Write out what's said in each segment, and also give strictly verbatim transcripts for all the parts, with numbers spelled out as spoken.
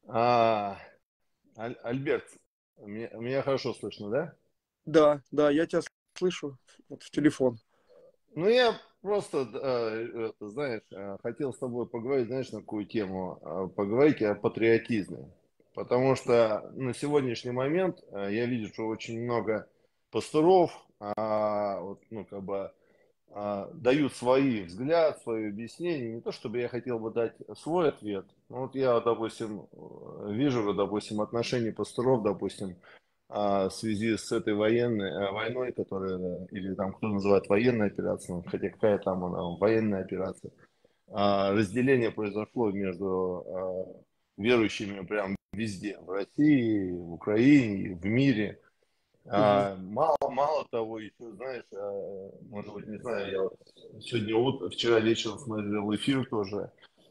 А, Аль- Альберт, меня, меня хорошо слышно, да? Да, да, я тебя слышу вот в телефон. Ну, я просто, э, это, знаешь, э, хотел с тобой поговорить, знаешь, на какую тему? Э, Поговорить о патриотизме. Потому что на сегодняшний момент э, я вижу, что очень много пасторов, а, вот, ну, как бы, а, дают свои взгляд, свои объяснения. Не то, чтобы я хотел бы дать свой ответ. Но вот я, допустим, э, вижу, допустим, отношения пасторов, допустим, а, в связи с этой военной э, войной, которая, э, или там кто называет военной операцией, ну, хотя какая там она, военная операция, а, разделение произошло между а, верующими прям везде, в России, в Украине, в мире. Мгм. А, мало, мало того, еще, знаешь, а, может быть, не знаю, я вот сегодня ут- вчера вечером смотрел эфир тоже,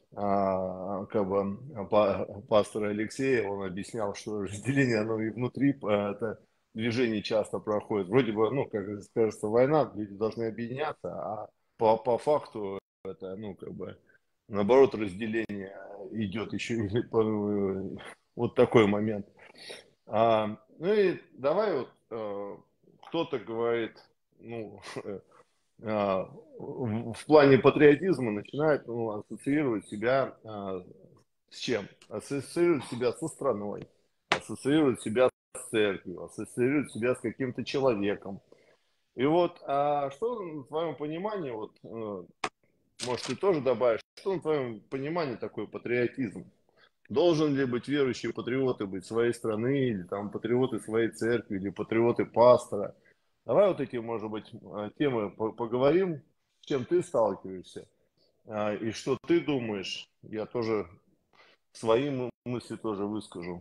а, как бы па- пастора Алексея, он объяснял, что разделение, оно и внутри а, это движение часто проходит. Вроде бы, ну, как кажется, война, люди должны объединяться, а по, по факту это, ну, как бы, наоборот, разделение идет еще и по- вот такой момент. А, ну и давай вот э, кто-то говорит, ну, а, в, в плане патриотизма начинает ну, ассоциировать себя а, с чем? Ассоциировать себя со страной, ассоциировать себя с церковью, ассоциировать себя с каким-то человеком. И вот, а что на твоем понимании, вот, э, может, ты тоже добавишь, что на твоем понимании такой патриотизм? Должен ли быть верующий патриоты быть своей страны, или там патриоты своей церкви, или патриоты пастора? Давай вот эти, может быть, э, темы по- поговорим, с чем ты сталкиваешься, а, и что ты думаешь. Я тоже свои м- мысли тоже выскажу.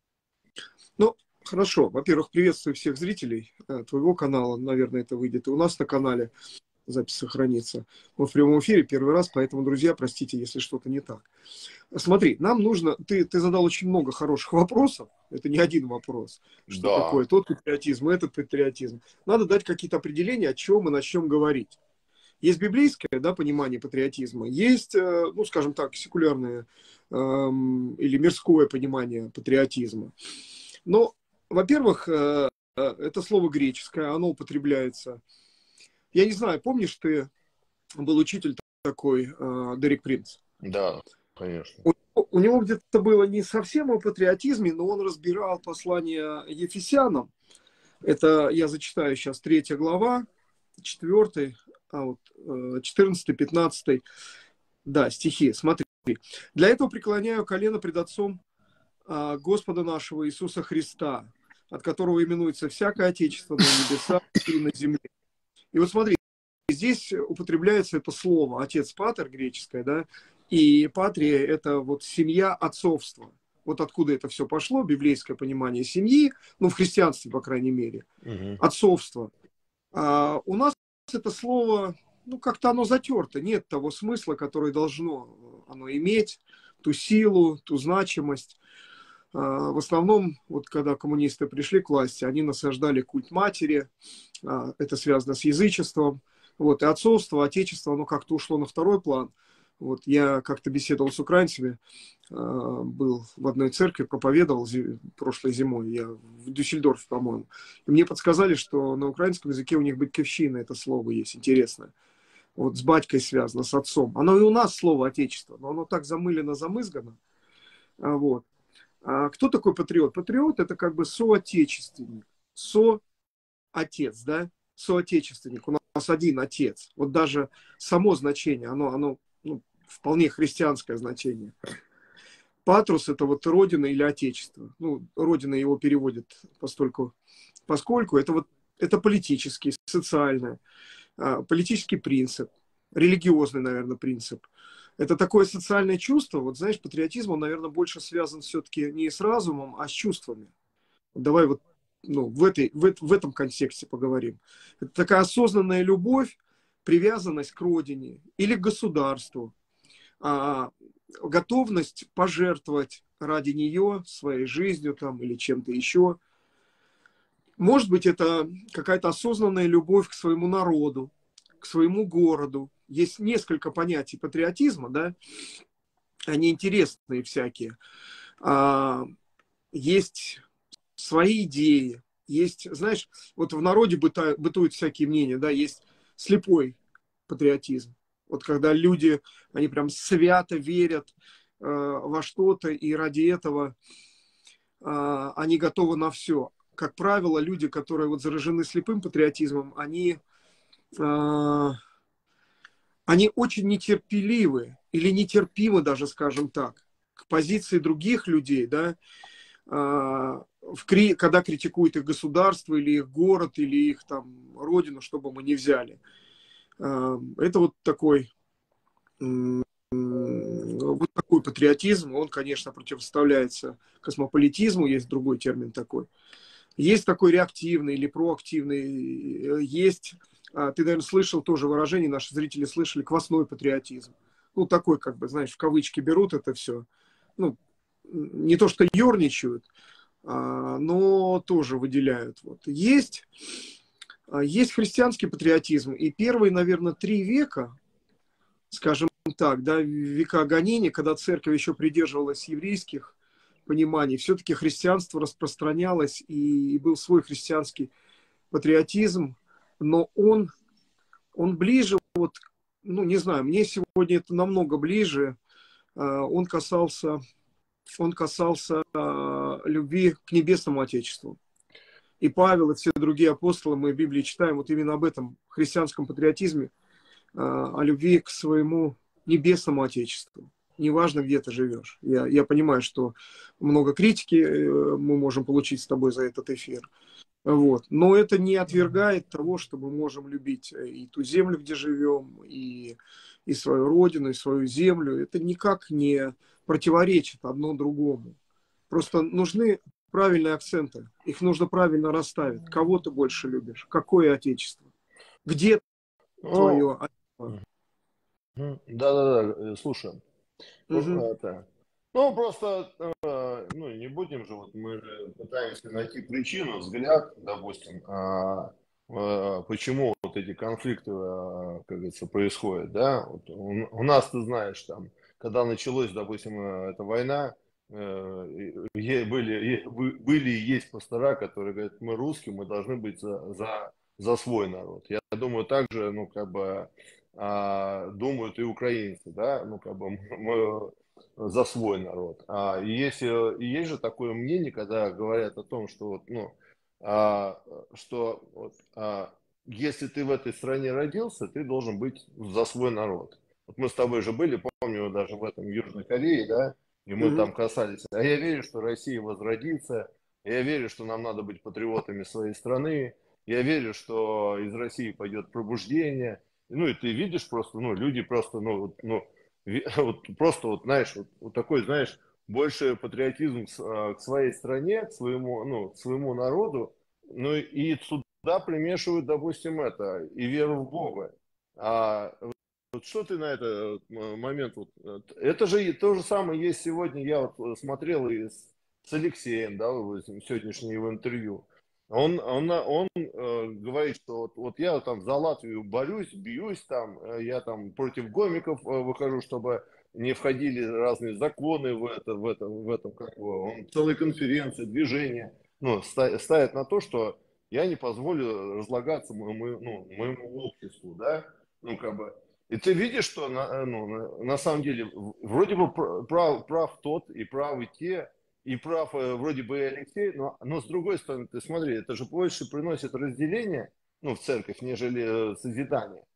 Ну, хорошо. Во-первых, приветствую всех зрителей э, твоего канала. Наверное, это выйдет и у нас на канале. Запись сохранится. Мы в прямом эфире первый раз, поэтому, друзья, простите, если что-то не так. Смотри, нам нужно... Ты, ты задал очень много хороших вопросов. Это не один вопрос. Что Да, такое тот патриотизм, этот патриотизм. Надо дать какие-то определения, о чем мы начнем говорить. Есть библейское, да, понимание патриотизма, есть, э, ну, скажем так, секулярное эм, или мирское понимание патриотизма. Но, во-первых, э, э, это слово греческое, оно употребляется. Я не знаю, помнишь, ты был учитель такой, э, Дерек Принц? да, конечно. У, у него где-то было не совсем о патриотизме, но он разбирал послание Ефесянам. Это я зачитаю сейчас третья глава, четвертый, а вот четырнадцатый, пятнадцатый, да, стихи. Смотри. Для этого преклоняю колено пред Отцом а, Господа нашего Иисуса Христа, от которого именуется всякое Отечество на небесах и на земле. И вот смотри, здесь употребляется это слово отец патер греческое, да, и патрия это вот семья отцовства. Вот откуда это все пошло, библейское понимание семьи, ну, в христианстве, по крайней мере, Мгм. отцовство. А у нас это слово, ну, как-то оно затерто, нет того смысла, который должно оно иметь, ту силу, ту значимость. А, в основном, вот когда коммунисты пришли к власти, они насаждали культ матери, а, это связано с язычеством, вот, и отцовство, отечество, оно как-то ушло на второй план. Вот я как-то беседовал с украинцами, а, был в одной церкви, проповедовал зи- прошлой зимой, я в Дюссельдорфе, по-моему. И мне подсказали, что на украинском языке у них «батьківщина» это слово есть, интересное. Вот с батькой связано, с отцом. Оно и у нас слово «отечество», но оно так замылено, замызгано. А, Вот. А кто такой патриот? Патриот – это как бы соотечественник, соотец, да? Соотечественник. У нас один отец. Вот даже само значение, оно, оно ну, вполне христианское значение. Патрус – это вот родина или отечество. Ну, родина его переводит постольку, поскольку это вот это политический, социальный, а, политический принцип, религиозный, наверное, принцип. Это такое социальное чувство. Вот знаешь, патриотизм, он, наверное, больше связан все-таки не с разумом, а с чувствами. Давай вот ну, в, этой, в, в этом контексте поговорим. Это такая осознанная любовь, привязанность к родине или к государству, а, готовность пожертвовать ради нее своей жизнью там, или чем-то еще. Может быть, это какая-то осознанная любовь к своему народу, к своему городу. Есть несколько понятий патриотизма, да, они интересные всякие. А, есть свои идеи, есть, знаешь, вот в народе быта, бытуют всякие мнения, да, есть слепой патриотизм. Вот когда люди, они прям свято верят э, во что-то, и ради этого э, они готовы на все. Как правило, люди, которые вот заражены слепым патриотизмом, они, э, они очень нетерпеливы или нетерпимы даже, скажем так, к позиции других людей, да, в, когда критикуют их государство или их город, или их там родину, что бы мы ни взяли. Это вот такой, вот такой патриотизм, он, конечно, противоставляется космополитизму, есть другой термин такой. Есть такой реактивный или проактивный, есть, ты, наверное, слышал тоже выражение, наши зрители слышали, квасной патриотизм. Ну, такой, как бы, знаешь, в кавычки берут это все. Ну, не то, что ерничают, но тоже выделяют. Вот. Есть, есть христианский патриотизм, и первые, наверное, три века, скажем так, да, века гонения, когда церковь еще придерживалась еврейских пониманий, все-таки христианство распространялось, и был свой христианский патриотизм, но он, он ближе, вот, ну, не знаю, мне сегодня это намного ближе, он касался, он касался любви к небесному Отечеству. И Павел, и все другие апостолы, мы в Библии читаем вот именно об этом христианском патриотизме, о любви к своему небесному Отечеству. Неважно, где ты живешь. Я, я понимаю, что много критики мы можем получить с тобой за этот эфир. Вот. Но это не отвергает того, что мы можем любить и ту землю, где живем, и, и свою родину, и свою землю. Это никак не противоречит одно другому. Просто нужны правильные акценты. Их нужно правильно расставить. Кого ты больше любишь? Какое отечество? Где твое отечество? Да-да-да, слушай. Угу. Это, ну, просто, э, ну, не будем же, вот мы же пытаемся найти причину, взгляд, допустим, а, а, почему вот эти конфликты, а, как говорится, происходят, да. Вот у, у нас, ты знаешь, там, когда началась, допустим, эта война, э, были, были и есть пастора, которые говорят, мы русские, мы должны быть за, за, за свой народ. Я думаю, также, ну, как бы, а, думают и украинцы, да, ну, как бы мы за свой народ. А есть, и есть же такое мнение, когда говорят о том, что, вот, ну, а, что вот, а, если ты в этой стране родился, ты должен быть за свой народ. Вот мы с тобой же были, помню, даже в этом Южной Корее, да, и мы Угу. там касались. А я верю, что Россия возродится, я верю, что нам надо быть патриотами своей страны, я верю, что из России пойдет пробуждение. Ну, и ты видишь просто, ну, люди просто, ну, ну вот, просто, вот, знаешь, вот, вот такой, знаешь, больше патриотизм к, к своей стране, к своему, ну, к своему народу, ну, и сюда примешивают, допустим, это, и веру в Бога. А вот что ты на этот момент, вот, это же то же самое есть сегодня, я вот смотрел и с, с Алексеем, да, сегодняшнее его интервью. Он, он, он э, говорит, что вот, вот я там за Латвию борюсь, бьюсь там, я там против гомиков э, выхожу, чтобы не входили разные законы в это, в это, в этом, как бы, он целые конференции, движения, ну, ста- ставит на то, что я не позволю разлагаться моему, ну, моему обществу, да, ну, как бы. И ты видишь, что на, ну, на, на самом деле вроде бы прав, прав тот и правы те, и прав э, вроде бы и Алексей, но, но с другой стороны, ты смотри, это же больше приносит разделение, ну, в церковь, нежели э, созидание.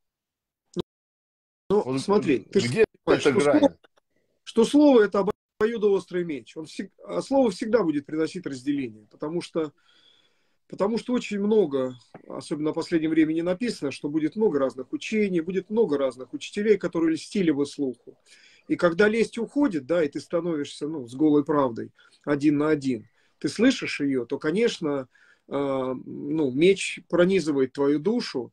Ну, Вот смотри, ты же где понимаешь, эта что слово, грань? что слово это обоюдоострый меч. Он всег, а слово всегда будет приносить разделение, потому что Потому что очень много, особенно в последнее время, не написано, что будет много разных учений, будет много разных учителей, которые льстили бы слуху. И когда лесть уходит, да, и ты становишься, ну, с голой правдой один на один, ты слышишь ее, то, конечно, э, ну, меч пронизывает твою душу.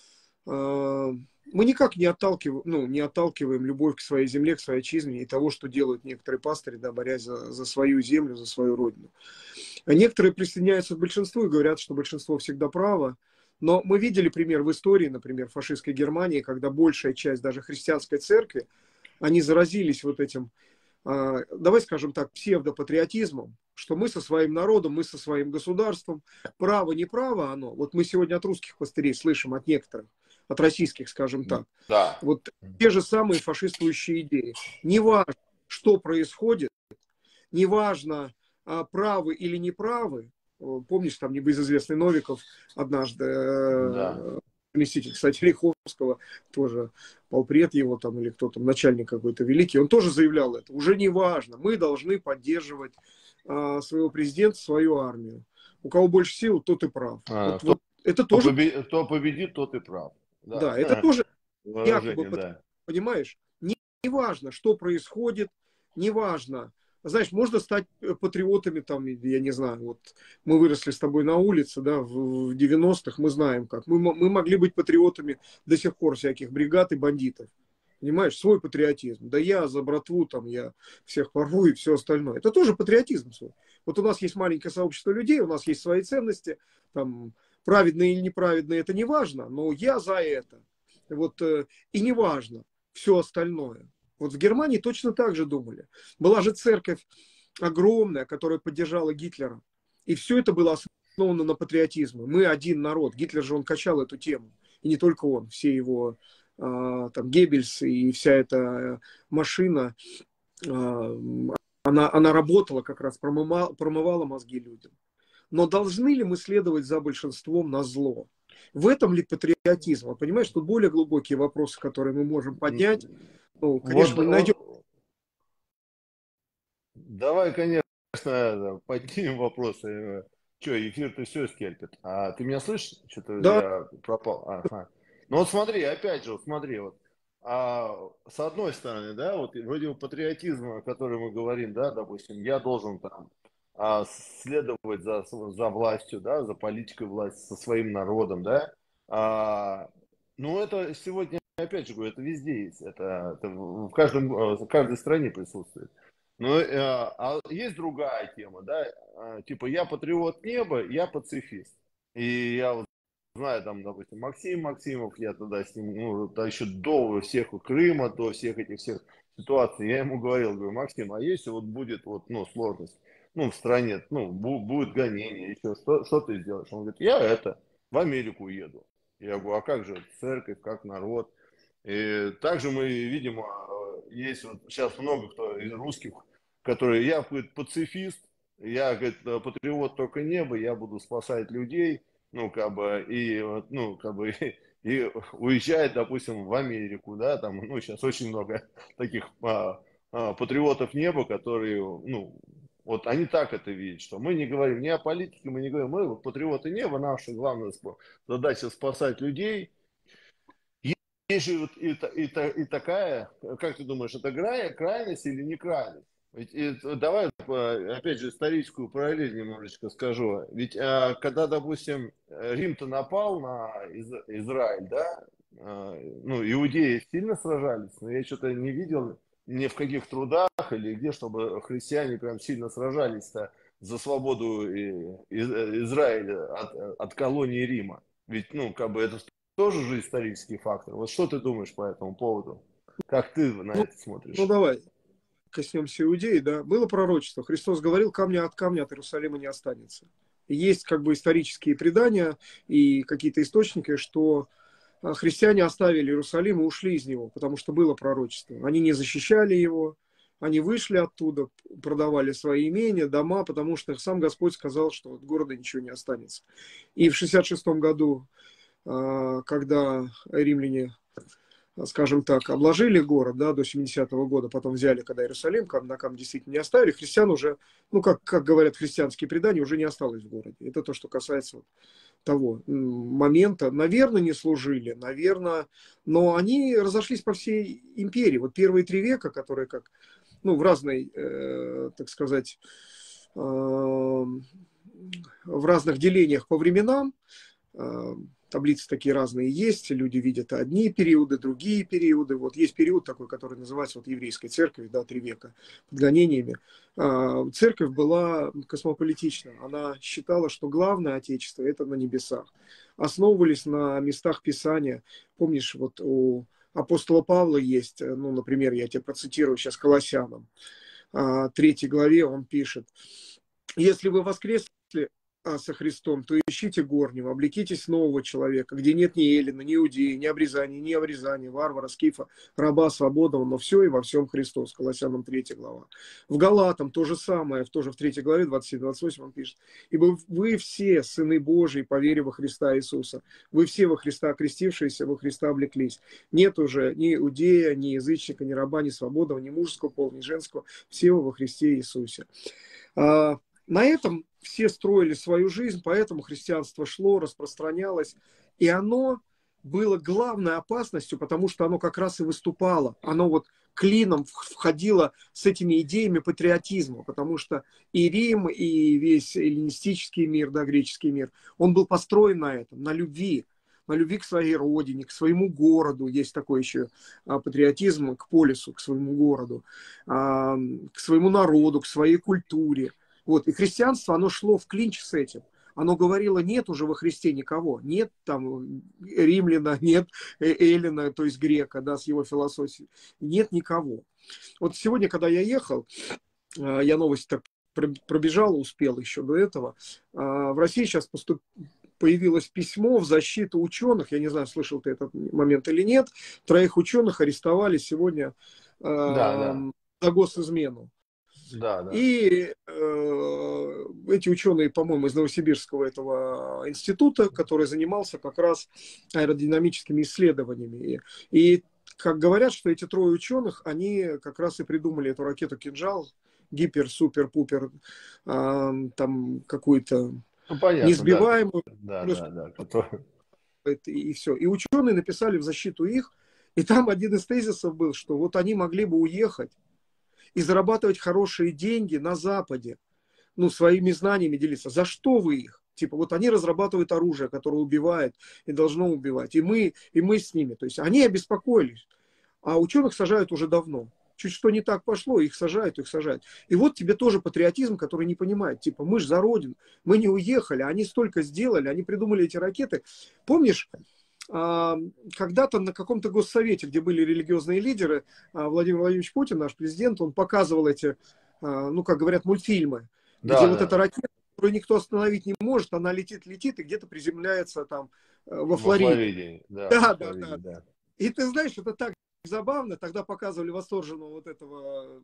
Э, мы никак не отталкиваем, ну, не отталкиваем любовь к своей земле, к своей отчизне и того, что делают некоторые пастыри, да, борясь за, за свою землю, за свою родину. А некоторые присоединяются к большинству и говорят, что большинство всегда право. Но мы видели пример в истории, например, фашистской Германии, когда большая часть даже христианской церкви, они заразились вот этим давай скажем так, псевдопатриотизмом, что мы со своим народом, мы со своим государством, право, не право оно. Вот мы сегодня от русских пастырей слышим, от некоторых, от российских, скажем так, да. вот те же самые фашистующие идеи. Неважно, что происходит, неважно, правы или неправы. Помнишь, там небезызвестный Новиков однажды, Да. заместитель, кстати, Лиховского, тоже полпред его там, или кто там, начальник какой-то великий, он тоже заявлял это. Уже не важно, мы должны поддерживать а, своего президента, свою армию. У кого больше сил, тот и прав. А, вот, кто, вот это тоже... победит, кто победит, тот и прав. Да, да это тоже выражение, якобы, да. понимаешь, не, не важно, что происходит, не важно. Знаешь, можно стать патриотами, там, я не знаю, вот мы выросли с тобой на улице, да, в девяностых, мы знаем как. Мы, мы могли быть патриотами до сих пор всяких бригад и бандитов. Понимаешь, свой патриотизм. Да я за братву, там, я всех порву и все остальное. Это тоже патриотизм свой. Вот у нас есть маленькое сообщество людей, у нас есть свои ценности, там, праведные или неправедные, это не важно, но я за это. Вот, и не важно все остальное. Вот в Германии точно так же думали. Была же церковь огромная, которая поддержала Гитлера. И все это было основано на патриотизме. Мы один народ. Гитлер же он качал эту тему. И не только он. Все его там Геббельс и вся эта машина, она, она работала как раз, промывала, промывала мозги людям. Но должны ли мы следовать за большинством на зло? В этом ли патриотизм? Понимаешь, тут более глубокие вопросы, которые мы можем поднять. Ну, конечно, Вот, мы найдем. вот, давай, конечно, поднимем вопросы. Че, эфир-то все скельпит. А ты меня слышишь? Что-то Да, я пропал. Ага. Ну вот смотри, опять же, вот смотри, вот. А, с одной стороны, да, вот вроде патриотизма, о котором мы говорим, да, допустим, я должен там а, следовать за, за властью, да, за политикой власти, со своим народом, да. А, ну это сегодня, опять же говорю, это везде есть, это, это в каждом, в каждой стране присутствует. Ну, а, а есть другая тема, да, а, типа я патриот неба, я пацифист. И я вот знаю, там, допустим, Максим Максимов, я тогда с ним, ну, да, еще до всех Крыма, до всех этих всех ситуаций, я ему говорил, говорю, Максим, а если вот будет вот, ну, сложность, ну, в стране, ну, бу- будет гонение, еще, что, что ты сделаешь? Он говорит, я это, в Америку еду. Я говорю, а как же церковь, как народ? И также мы видим, а, есть вот сейчас много кто из русских, которые, я, говорит, пацифист, я, говорит, патриот только неба, я буду спасать людей, ну, как бы, и, ну, как бы, и уезжает, допустим, в Америку, да, там, ну, сейчас очень много таких а, а, патриотов неба, которые, ну, вот они так это видят, что мы не говорим ни о политике, мы не говорим, мы вот патриоты неба, наша главная задача спасать людей. Есть же вот и, и, и такая, как ты думаешь, это крайность или не крайность? Ведь, и, давай, опять же, историческую параллель немножечко скажу. Ведь а, когда, допустим, Рим-то напал на Из, Израиль, да, а, ну, иудеи сильно сражались, но я что-то не видел ни в каких трудах или где, чтобы христиане прям сильно сражались-то за свободу Израиля от, от колонии Рима. Ведь, ну, как бы это тоже же исторический фактор. Вот что ты думаешь по этому поводу? Как ты на ну, это ну смотришь? давай коснемся Иудеи, да. Было пророчество. Христос говорил, камня от камня от Иерусалима не останется. И есть как бы исторические предания и какие-то источники, что христиане оставили Иерусалим и ушли из него, потому что было пророчество. Они не защищали его, они вышли оттуда, продавали свои имения, дома, потому что сам Господь сказал, что от города ничего не останется. И в шестьдесят шестом году, когда римляне, скажем так, обложили город, да, до семидесятого года, потом взяли, когда Иерусалим, на камне действительно не оставили, христиан уже, ну, как, как говорят христианские предания, уже не осталось в городе. Это то, что касается вот того момента. Наверное, не служили, наверное, но они разошлись по всей империи. Вот первые три века, которые как, ну, в разной, э, так сказать, э, в разных делениях по временам, э, таблицы такие разные есть, люди видят одни периоды, другие периоды. Вот есть период такой, который называется вот еврейской церковь, да, три века под гонениями. Церковь была космополитична. Она считала, что главное отечество – это на небесах. Основывались на местах Писания. Помнишь, вот у апостола Павла есть, ну, например, я тебе процитирую сейчас Колоссянам. третьей главе он пишет: «Если вы воскресли со Христом, то ищите горнего, облекитесь нового человека, где нет ни эллина, ни иудеи, ни обрезания, ни обрезания, варвара, скифа, раба, свободного, но все и во всем Христос». Колоссянам третья глава. В Галатам то же самое, тоже в третьей главе, двадцать семь двадцать восемь он пишет: «Ибо вы все сыны Божии по вере во Христа Иисуса. Вы все во Христа окрестившиеся, во Христа облеклись. Нет уже ни иудея, ни язычника, ни раба, ни свободного, ни мужеского пола, ни женского. Все во Христе Иисусе». На этом все строили свою жизнь, поэтому христианство шло, распространялось. И оно было главной опасностью, потому что оно как раз и выступало. Оно вот клином входило с этими идеями патриотизма, потому что и Рим, и весь эллинистический мир, да, греческий мир, он был построен на этом, на любви. На любви к своей родине, к своему городу. Есть такой еще патриотизм к полису, к своему городу, к своему народу, к своей культуре. Вот. И христианство, оно шло в клинч с этим. Оно говорило: нет уже во Христе никого. Нет там римляна, нет эллина, то есть грека, да, с его философией. Нет никого. Вот сегодня, когда я ехал, я новость так пробежал, успел еще до этого. В России сейчас поступ... появилось письмо в защиту ученых. Я не знаю, слышал ты этот момент или нет. Троих ученых арестовали сегодня Да, да. за госизмену. Да, да. И э, эти ученые, по-моему, из Новосибирского этого института, который занимался как раз аэродинамическими исследованиями. И, и как говорят, что эти трое ученых, они как раз и придумали эту ракету «Кинжал», гипер, супер, пупер, э, там какую-то Ну, понятно, неизбиваемую. Да, да, да. Который... И все. И ученые написали в защиту их. И там один из тезисов был, что вот они могли бы уехать и зарабатывать хорошие деньги на Западе, ну, своими знаниями делиться. За что вы их? Типа, вот они разрабатывают оружие, которое убивает и должно убивать. И мы, и мы с ними. То есть они обеспокоились. А ученых сажают уже давно. Чуть что не так пошло, их сажают, их сажают. И вот тебе тоже патриотизм, который не понимает. Типа, мы же за Родину, мы не уехали, они столько сделали, они придумали эти ракеты. Помнишь, когда-то на каком-то госсовете, где были религиозные лидеры, Владимир Владимирович Путин, наш президент, он показывал эти, ну, как говорят, мультфильмы, Да, где да. вот эта ракета, которую никто остановить не может, она летит, летит и где-то приземляется там во Флориде. Во Флориде, да. Да, во да, Флориде, да, да. И ты знаешь, это так забавно. Тогда показывали восторженного вот этого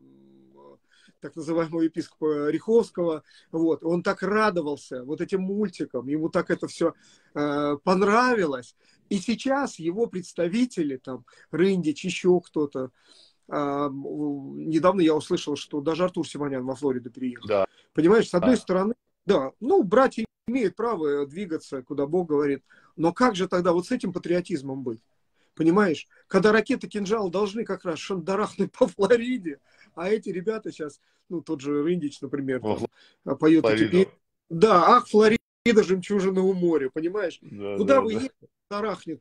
так называемого епископа Риховского. Вот. Он так радовался вот этим мультикам, ему так это все э, понравилось. И сейчас его представители, там, Рындич, еще кто-то, э, недавно я услышал, что даже Артур Симонян во Флориду переехал. Да. Понимаешь, с одной да. стороны, да, ну, братья имеют право двигаться, куда Бог говорит. Но как же тогда вот с этим патриотизмом быть? Понимаешь, когда ракеты «Кинжал» должны как раз шандарахнуть по Флориде, а эти ребята сейчас, ну, тот же Рындич, например, там, поет эти песни. Да, ах, Флорида, жемчужина у моря, понимаешь? Да, Куда да, вы да. едете, шандарахнет,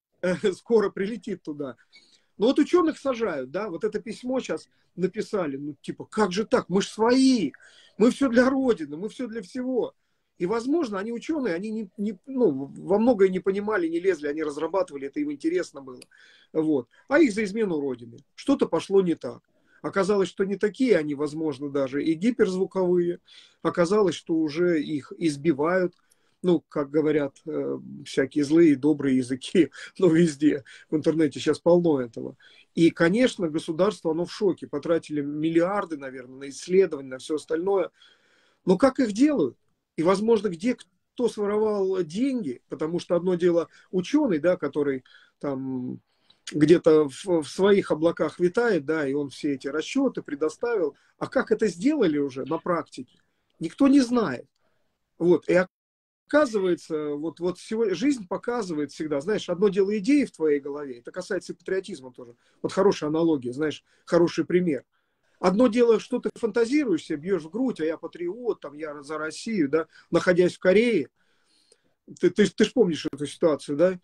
скоро прилетит туда. Но вот ученых сажают, да, вот это письмо сейчас написали, ну, типа, как же так, мы ж свои, мы все для Родины, мы все для всего. И, возможно, они ученые, они не, не, ну, во многое не понимали, не лезли, они разрабатывали, это им интересно было. Вот. А их за измену Родины. Что-то пошло не так. Оказалось, что не такие они, возможно, даже и гиперзвуковые. Оказалось, что уже их избивают. Ну, как говорят, э, всякие злые и добрые языки, но везде, в интернете сейчас полно этого. И, конечно, государство, оно в шоке. Потратили миллиарды, наверное, на исследования, на все остальное. Но как их делают? И, возможно, где кто своровал деньги, потому что одно дело ученый, да, который там где-то в, в своих облаках витает, да, и он все эти расчеты предоставил. А как это сделали уже на практике? Никто не знает. Вот. И оказывается, вот, вот всего, жизнь показывает всегда, знаешь, одно дело идеи в твоей голове, это касается и патриотизма тоже. Вот хорошая аналогия, знаешь, хороший пример. Одно дело, что ты фантазируешь себе, бьешь в грудь, а я патриот, там, я за Россию, да, находясь в Корее. Ты, ты, ты ж помнишь эту ситуацию, да?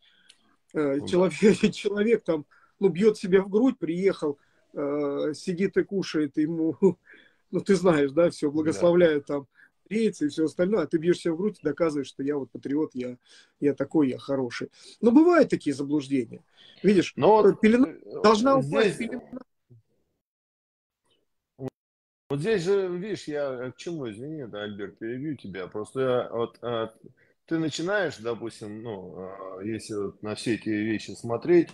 Человек, человек там, ну, бьет себя в грудь, приехал, э, сидит и кушает, ему, ну, ты знаешь, да, все, благословляют там корейцы и все остальное, а ты бьешь себя в грудь и доказываешь, что я вот патриот, я, я такой, я хороший. Но бывают такие заблуждения. Видишь, Но вот пелена должна упасть, здесь... пелена. Вот здесь же, видишь, я к чему, извини, да, Альберт, перебью тебя. Просто я, вот а, ты начинаешь, допустим, ну, а, если вот на все эти вещи смотреть,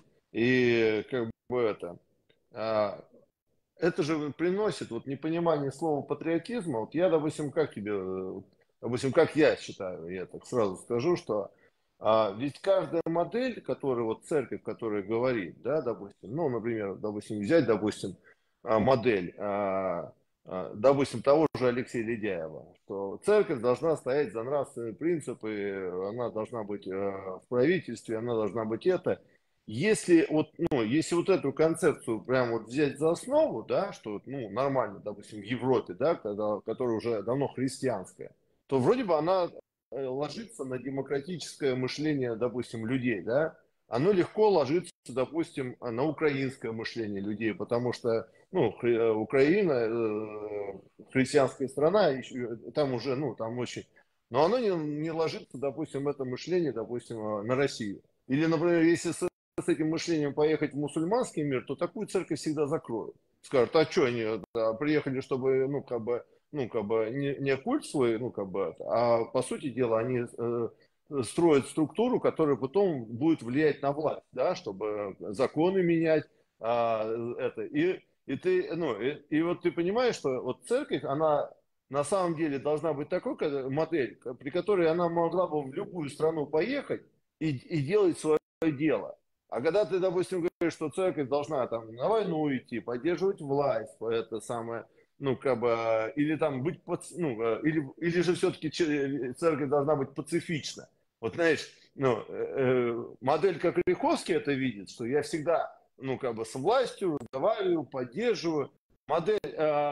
и как бы это, а, это же приносит вот непонимание слова патриотизма. Вот я, допустим, как тебе, э, допустим, как я считаю, я так сразу скажу, что а, ведь каждая модель, которую вот церковь, которая говорит, да, допустим, ну, например, допустим, взять, допустим, а, модель, а, а, допустим, того же Алексея Ледяева, что церковь должна стоять за нравственные принципы, она должна быть э, в правительстве, она должна быть это. Если вот, ну, если вот эту концепцию прям вот взять за основу, да, что, ну, нормально, допустим, в Европе, да, когда, которая уже давно христианская, то вроде бы она э, ложится на демократическое мышление, допустим, людей, да, оно легко ложится, допустим, на украинское мышление людей, потому что, ну, хри- э, Украина, э, христианская страна, еще- там уже, ну, там очень, но оно не, не ложится, допустим, это мышление, допустим, э, на Россию. Или, например, если с с этим мышлением поехать в мусульманский мир, то такую церковь всегда закроют. Скажут, а что они да, приехали, чтобы, ну, как бы, ну, как бы, не, не культ свой, ну, как бы, а по сути дела они э, строят структуру, которая потом будет влиять на власть, да, чтобы законы менять, а, это, и, и ты, ну, и, и вот ты понимаешь, что вот церковь, она на самом деле должна быть такой модель, при которой она могла бы в любую страну поехать и, и делать свое дело. А когда ты, допустим, говоришь, что церковь должна там на войну идти, поддерживать власть, это самое, ну, как бы, или там быть, ну, или, или же все-таки церковь должна быть пацифична. Вот знаешь, ну, э, модель как Риховский это видит, что я всегда, ну, как бы с властью разговариваю, поддерживаю. Модель,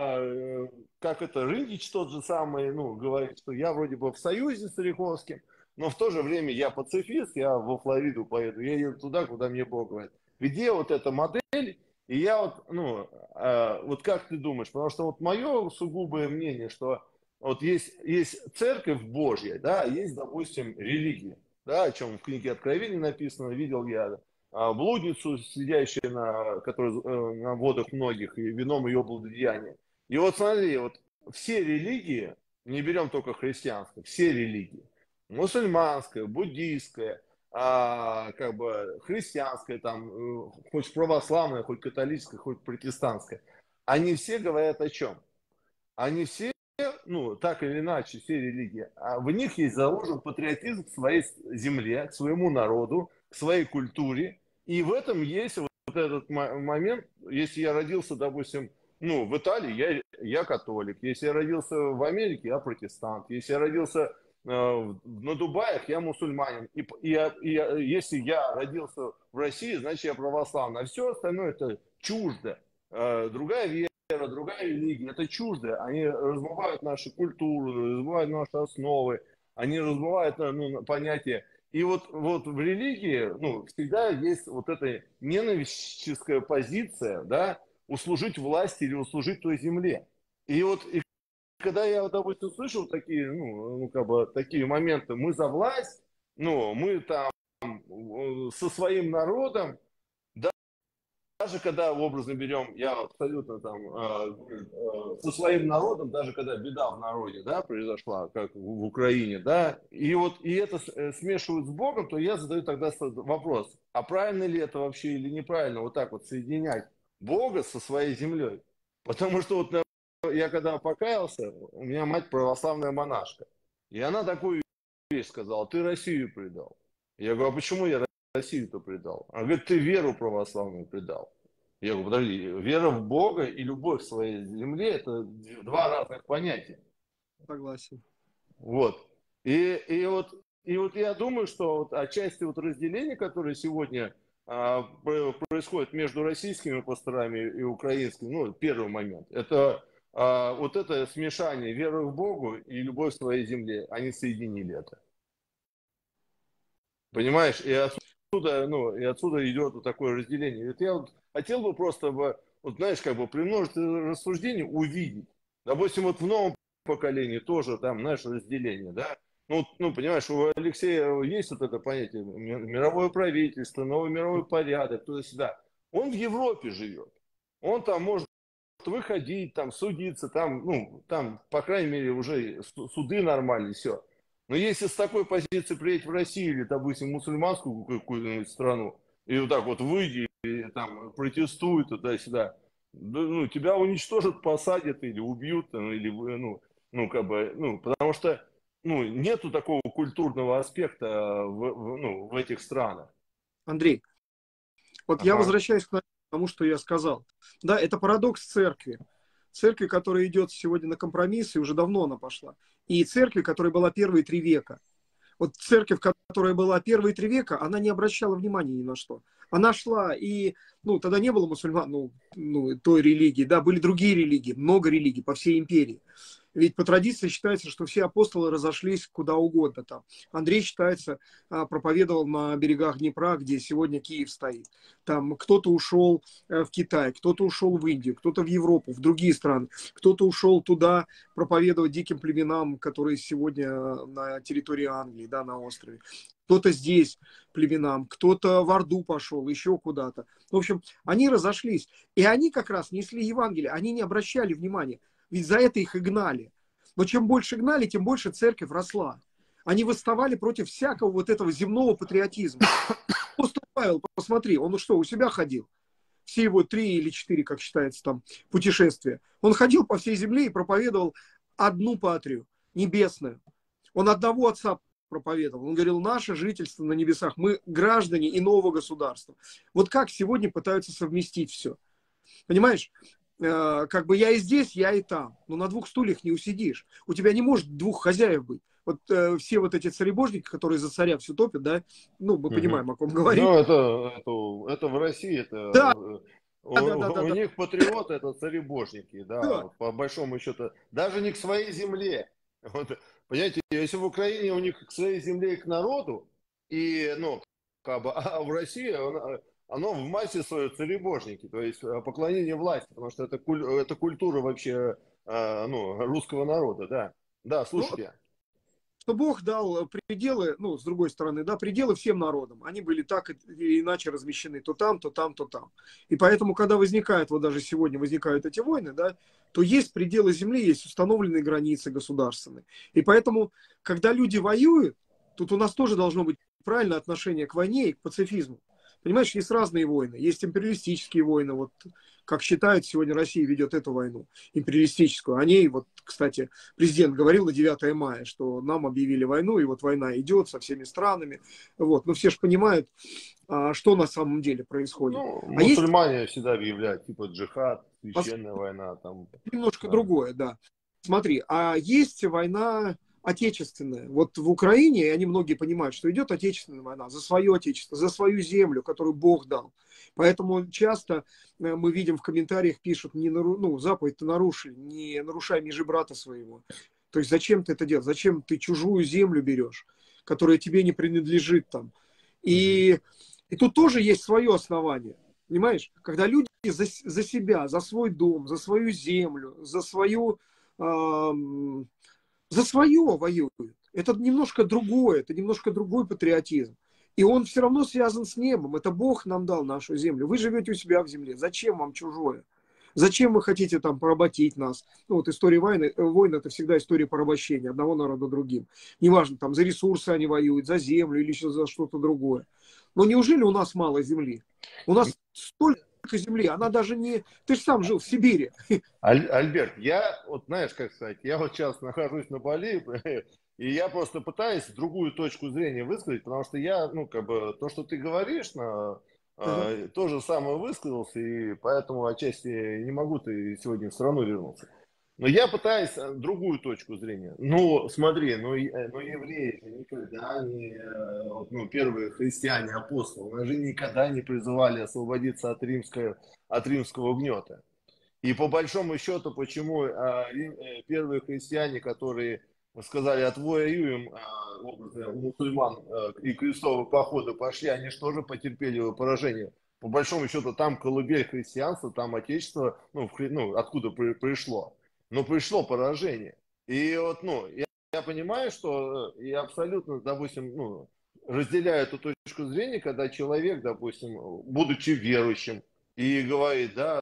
э, как это, Рындич тот же самый, ну, говорит, что я вроде бы в союзе с Риховским, но в то же время я пацифист, я во Флориду поеду, я еду туда, куда мне Бог говорит. Где вот эта модель, и я вот, ну, э, вот как ты думаешь, потому что вот мое сугубое мнение, что вот есть, есть церковь Божья, да, есть, допустим, религия, да, о чем в книге Откровений написано, видел я а, блудницу, сидящую на, которая, э, на водах многих, и вином ее блудодеяния. И вот смотри, вот все религии, не берем только христианское, все религии, мусульманская, буддийская, а, как бы христианская, там, э, хоть православная, хоть католическая, хоть протестантская, они все говорят о чем? Они все, ну, так или иначе, все религии, а в них есть заложен патриотизм к своей земле, к своему народу, к своей культуре. И в этом есть вот этот момент, если я родился, допустим, ну, в Италии, я, я католик. Если я родился в Америке, я протестант. Если я родился э, на Дубаях, я мусульманин. И, и, и если я родился в России, значит, я православный. А все остальное это чуждо. Э, другая вера, другая религия, это чуждо. Они размывают нашу культуру, размывают наши основы, они размывают ну, понятие. И вот, вот в религии ну, всегда есть вот эта ненавистническая позиция, да, услужить власти или услужить той земле. И вот и когда я, вот, допустим, слышал такие, ну, ну, как бы, такие моменты, мы за власть, ну, мы там э, со своим народом, даже когда образно берем, я абсолютно там э, э, со своим народом, даже когда беда в народе, да, произошла, как в, в Украине, да, и вот и это э, смешивают с Богом, то я задаю тогда вопрос, а правильно ли это вообще или неправильно вот так вот соединять Бога со своей землей? Потому что вот я когда покаялся, у меня мать православная монашка, и она такую вещь сказала: ты Россию предал. Я говорю, а почему я Россию-то предал? Она говорит, ты веру православную предал. Я говорю, подожди, вера в Бога и любовь к своей земле – это два разных понятия. Согласен. Вот. И, и, вот, и вот я думаю, что вот отчасти вот разделение, которое сегодня а, происходит между российскими пасторами и украинскими, ну, первый момент, это а, вот это смешание веры в Богу и любовь к своей земле, они соединили это. Понимаешь? И отсюда, ну, и отсюда идет вот такое разделение. И вот я вот хотел бы просто, вот, знаешь, как бы при множестве рассуждений увидеть. Допустим, вот в новом поколении тоже там, знаешь, разделение, да? Ну, ну, понимаешь, у Алексея есть вот это понятие мировое правительство, новый мировой порядок, туда-сюда. Он в Европе живет. Он там может выходить, там, судиться, там, ну, там, по крайней мере, уже суды нормальные, все. Но если с такой позиции приедешь в Россию или, допустим, мусульманскую какую-нибудь страну, и вот так вот выйди, и там протестуй туда-сюда, ну, тебя уничтожат, посадят или убьют, там, или, ну, ну, как бы, ну, потому что, ну, нету такого культурного аспекта в, в, ну, в этих странах. Андрей, вот я Ага. возвращаюсь к тому, что я сказал. Да, это парадокс церкви. Церкви, которая идет сегодня на компромиссы, уже давно она пошла. И церкви, которая была первые три века. Вот церковь, которая была первые три века, она не обращала внимания ни на что. Она шла, и, ну, тогда не было мусульман, ну, ну, той религии, да, были другие религии, много религий по всей империи. Ведь по традиции считается, что все апостолы разошлись куда угодно там. Андрей, считается, проповедовал на берегах Днепра, где сегодня Киев стоит. Там кто-то ушел в Китай, кто-то ушел в Индию, кто-то в Европу, в другие страны. Кто-то ушел туда проповедовать диким племенам, которые сегодня на территории Англии, да, на острове. Кто-то здесь племенам, кто-то в Орду пошел, еще куда-то. В общем, они разошлись. И они как раз несли Евангелие, они не обращали внимания. Ведь за это их и гнали. Но чем больше гнали, тем больше церковь росла. Они восставали против всякого вот этого земного патриотизма. Апостол Павел, посмотри, он что, у себя ходил? Все его три или четыре, как считается там, путешествия. Он ходил по всей земле и проповедовал одну патрию, небесную. Он одного отца проповедовал. Он говорил, наше жительство на небесах, мы граждане иного государства. Вот как сегодня пытаются совместить все. Понимаешь? Как бы я и здесь, я и там. Но на двух стульях не усидишь. У тебя не может двух хозяев быть. Вот э, все вот эти царебожники, которые за царя все топят, да, ну, мы Угу. понимаем, о ком говорим. Ну, это, это, это в России, это Да, у, да, да, да, у да. них патриоты, это царебожники, да, Да. по большому счету, даже не к своей земле. Вот, понимаете, если в Украине у них к своей земле и к народу, и, ну, как бы, а в России оно, оно в массе своей царебожники, то есть поклонение власти, потому что это, куль, это культура вообще, ну, русского народа, да. Да, Ну, слушайте. что Бог дал пределы, ну, с другой стороны, да, пределы всем народам. Они были так или иначе размещены то там, то там, то там. И поэтому, когда возникают, вот даже сегодня возникают эти войны, да, то есть пределы земли, есть установленные границы государственные. И поэтому, когда люди воюют, тут у нас тоже должно быть правильное отношение к войне и к пацифизму. Понимаешь, есть разные войны. Есть империалистические войны. Вот как считают, сегодня Россия ведет эту войну, империалистическую. О ней, вот, кстати, президент говорил на девятое мая, что нам объявили войну, и вот война идет со всеми странами. Вот. Но все же понимают, что на самом деле происходит. Ну, А есть мусульмане всегда объявляют, типа джихад, священная война. Там, немножко да. другое, да. Смотри, а есть война отечественная. Вот в Украине, и они многие понимают, что идет отечественная война за свое отечество, за свою землю, которую Бог дал. Поэтому часто мы видим в комментариях, пишут, не нару... ну, заповедь ты нарушили, не нарушай межи брата своего. То есть зачем ты это делаешь? Зачем ты чужую землю берешь, которая тебе не принадлежит там? И, и тут тоже есть свое основание. Понимаешь? Когда люди за, за себя, за свой дом, за свою землю, за свою... Эм, за свое воюют. Это немножко другое, это немножко другой патриотизм. И он все равно связан с небом. Это Бог нам дал нашу землю. Вы живете у себя в земле. Зачем вам чужое? Зачем вы хотите там поработить нас? Ну, вот история войны, войны это всегда история порабощения одного народа другим. Неважно, там за ресурсы они воюют, за землю или еще за что-то другое. Но неужели у нас мало земли? У нас столько земли, она даже не... Ты же сам жил в Сибири. Аль, Альберт, я, вот знаешь, как сказать, я вот сейчас нахожусь на Бали, и я просто пытаюсь другую точку зрения высказать, потому что я, ну, как бы, то, что ты говоришь, на, Ага. э, то же самое высказался, и поэтому отчасти не могу ты сегодня в страну вернуться. Но я пытаюсь другую точку зрения. Ну, смотри, ну, ну евреи никогда не, ну, первые христиане, апостолы, они же никогда не призывали освободиться от римского, от римского гнета. И по большому счету, почему а, первые христиане, которые сказали, отвоюем а, у мусульман а, и крестовые походы пошли, они же тоже потерпели поражение. По большому счету, там колыбель христианства, там отечество, ну, в, ну откуда при, пришло. Но пришло поражение. И вот, ну, я, я понимаю, что я абсолютно, допустим, ну, разделяю эту точку зрения, когда человек, допустим, будучи верующим, и говорит, да,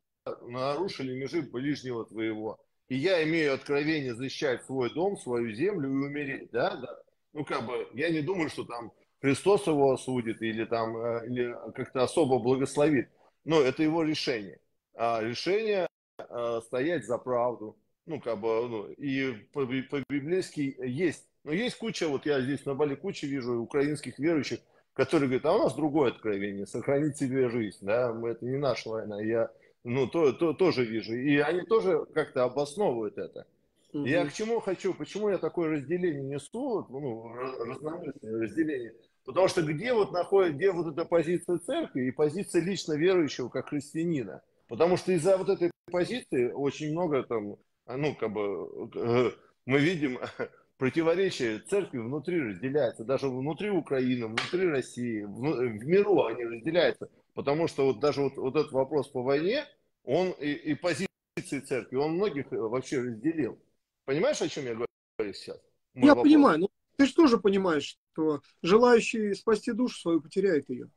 нарушили межи ближнего твоего. И я имею откровение защищать свой дом, свою землю и умереть, да, да. Ну, как бы, я не думаю, что там Христос его осудит или там, э, или как-то особо благословит. Но это его решение. А решение э, стоять за правду. Ну, как бы, ну, и по-библейски есть. Но есть куча, вот я здесь на Бали кучу вижу украинских верующих, которые говорят, а у нас другое откровение, сохранить себе жизнь, да, мы, это не наша война, я, ну, то, то, тоже вижу. И они тоже как-то обосновывают это. Я Угу. к чему хочу, почему я такое разделение несу, ну, разномысленное разделение, потому что где вот находит, где вот эта позиция церкви и позиция лично верующего как христианина, потому что из-за вот этой позиции очень много там, ну, как бы, э, мы видим противоречия церкви внутри разделяются, даже внутри Украины, внутри России, в, в миру они разделяются, потому что вот даже вот, вот этот вопрос по войне, он и, и позиции церкви, он многих вообще разделил. Понимаешь, о чем я говорю сейчас? Мой Я вопрос. понимаю, ну ты же тоже понимаешь, что желающий спасти душу свою потеряет ее.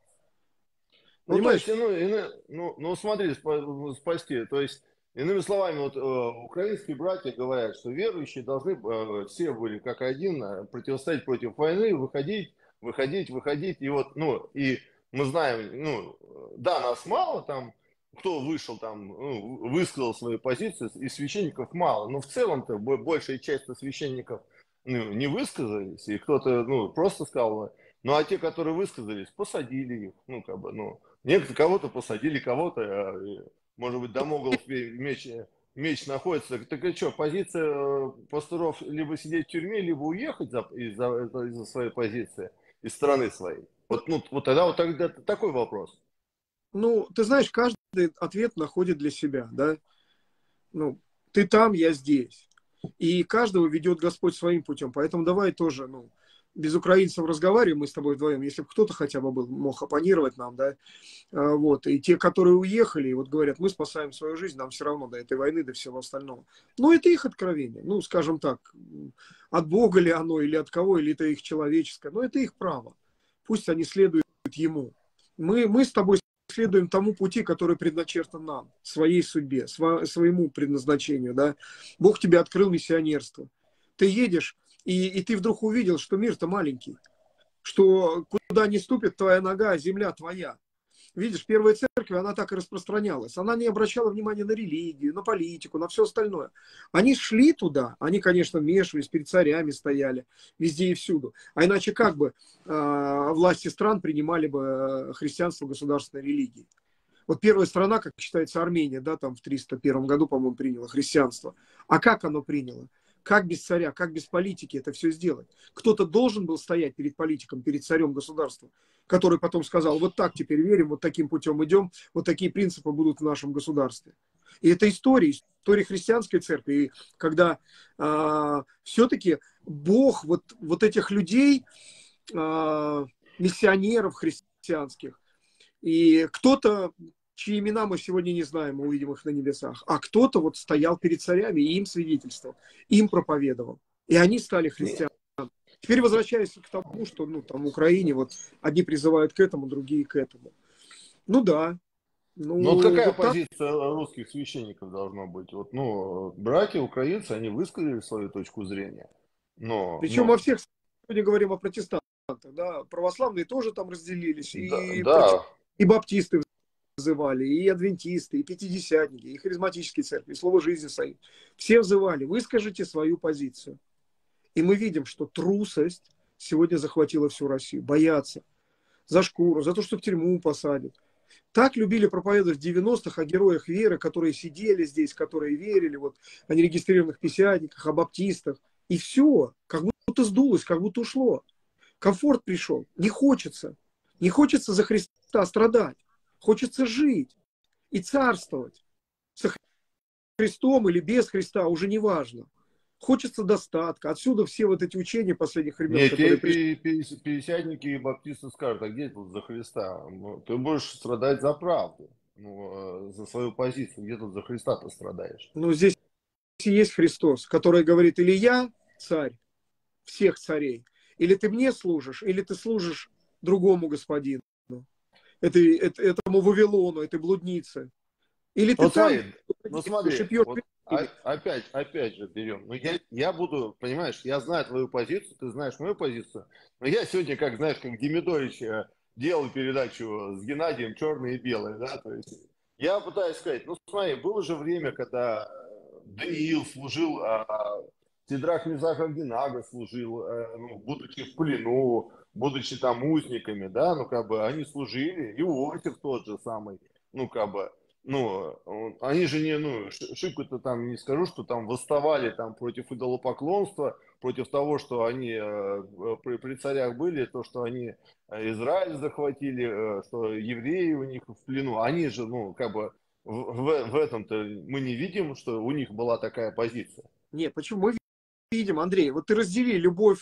Ну, то есть, Понимаешь? ну, ины- ну, ну смотри, спа- спасти. То есть, иными словами, вот э, украинские братья говорят, что верующие должны э, все были как один э, противостоять против войны, выходить, выходить, выходить. И вот, ну, и мы знаем, ну, э, да, нас мало там, кто вышел там, ну, высказал свои позиции, и священников мало. Но в целом-то бо- большая часть священников ну, не высказались, и кто-то, ну, просто сказал, ну, а те, которые высказались, посадили их, ну, как бы, ну, некоторые кого-то посадили, кого-то, а, может быть, Дамоглов меч, меч находится. Так и что, позиция э, пасторов либо сидеть в тюрьме, либо уехать за- из-за из-за своей позиции, из страны своей? Вот, ну, вот тогда вот тогда такой вопрос. Ну, ты знаешь, каждый ответ находит для себя, да? Ну, ты там, я здесь. И каждого ведет Господь своим путем. Поэтому давай тоже, ну, без украинцев разговариваем мы с тобой вдвоем, если бы кто-то хотя бы был, мог оппонировать нам, да, а, вот, и те, которые уехали, вот говорят, мы спасаем свою жизнь, нам все равно до этой войны, до всего остального. Ну, это их откровение, ну, скажем так, от Бога ли оно, или от кого, или это их человеческое, но это их право. Пусть они следуют ему. Мы, мы с тобой следуем тому пути, который предначертан нам, своей судьбе, сво, своему предназначению, да. Бог тебе открыл миссионерство. Ты едешь, и, и ты вдруг увидел, что мир-то маленький, что куда не ступит твоя нога, земля твоя. Видишь, первая церковь, она так и распространялась. Она не обращала внимания на религию, на политику, на все остальное. Они шли туда, они, конечно, вмешивались, перед царями стояли, везде и всюду. А иначе как бы э, власти стран принимали бы христианство государственной религией? Вот первая страна, как считается, Армения, да, там в триста первом году, по-моему, приняла христианство. А как оно приняло? Как без царя, как без политики это все сделать? Кто-то должен был стоять перед политиком, перед царем государства, который потом сказал, вот так теперь верим, вот таким путем идем, вот такие принципы будут в нашем государстве. И это история, история христианской церкви. И когда а, все-таки Бог вот, вот этих людей, а, миссионеров христианских, и кто-то, чьи имена мы сегодня не знаем, мы увидим их на небесах, а кто-то вот стоял перед царями и им свидетельствовал, им проповедовал. И они стали христианами. Теперь возвращаясь к тому, что ну, там в Украине вот одни призывают к этому, другие к этому. Ну да, Ну вот ну какая вот так. позиция русских священников должна быть? Вот, ну, братья украинцы, они высказали свою точку зрения. Но, Причем во но, всех, сегодня говорим о протестантах, да, православные тоже там разделились, да, и, да, и баптисты взывали, и адвентисты, и пятидесятники, и харизматические церкви, и Слово жизни Союз. Все взывали, выскажите свою позицию. И мы видим, что трусость сегодня захватила всю Россию. Боятся за шкуру, за то, что в тюрьму посадят. Так любили проповедовать в девяностых о героях веры, которые сидели здесь, которые верили, вот, о нерегистрированных пятидесятниках, о баптистах. И все, как будто сдулось, как будто ушло. Комфорт пришел. Не хочется. Не хочется за Христа страдать. Хочется жить и царствовать. Со Христом или без Христа, уже не важно. Хочется достатка. Отсюда все вот эти учения последних времен, нет, те которые пришли. пи- пи- пятидесятники и баптисты скажут, а где тут за Христа? Ну, ты будешь страдать за правду, ну, э, за свою позицию. Где тут за Христа ты страдаешь? Но здесь есть Христос, который говорит, или я царь всех царей, или ты мне служишь, или ты служишь другому господину, этой, эт- этому Вавилону, этой блуднице. Или ты Вот там смотри, ну смотри, и пьешь вот вино? о- опять, опять же берем. Ну, я, я буду, понимаешь, я знаю твою позицию, ты знаешь мою позицию. Но я сегодня, как знаешь, как Демидович э, делал передачу с Геннадием «Черное и белое», да, то есть я пытаюсь сказать, ну смотри, было же время, когда Даниил служил, а, Сидрах Мизрах Авдинага служил, э, ну, будучи в плену, будучи там узниками, да, ну как бы они служили, и Иосиф тот же самый, ну как бы, ну, он- они же не, ну, ш- шибко-то там не скажу, что там восставали там против идолопоклонства, против того, что они э, при, при царях были, то, что они э, Израиль захватили, э, что евреи у них в плену. Они же, ну, как бы в, в, в этом-то мы не видим, что у них была такая позиция. Нет, почему? Мы видим, Андрей, вот ты раздели любовь,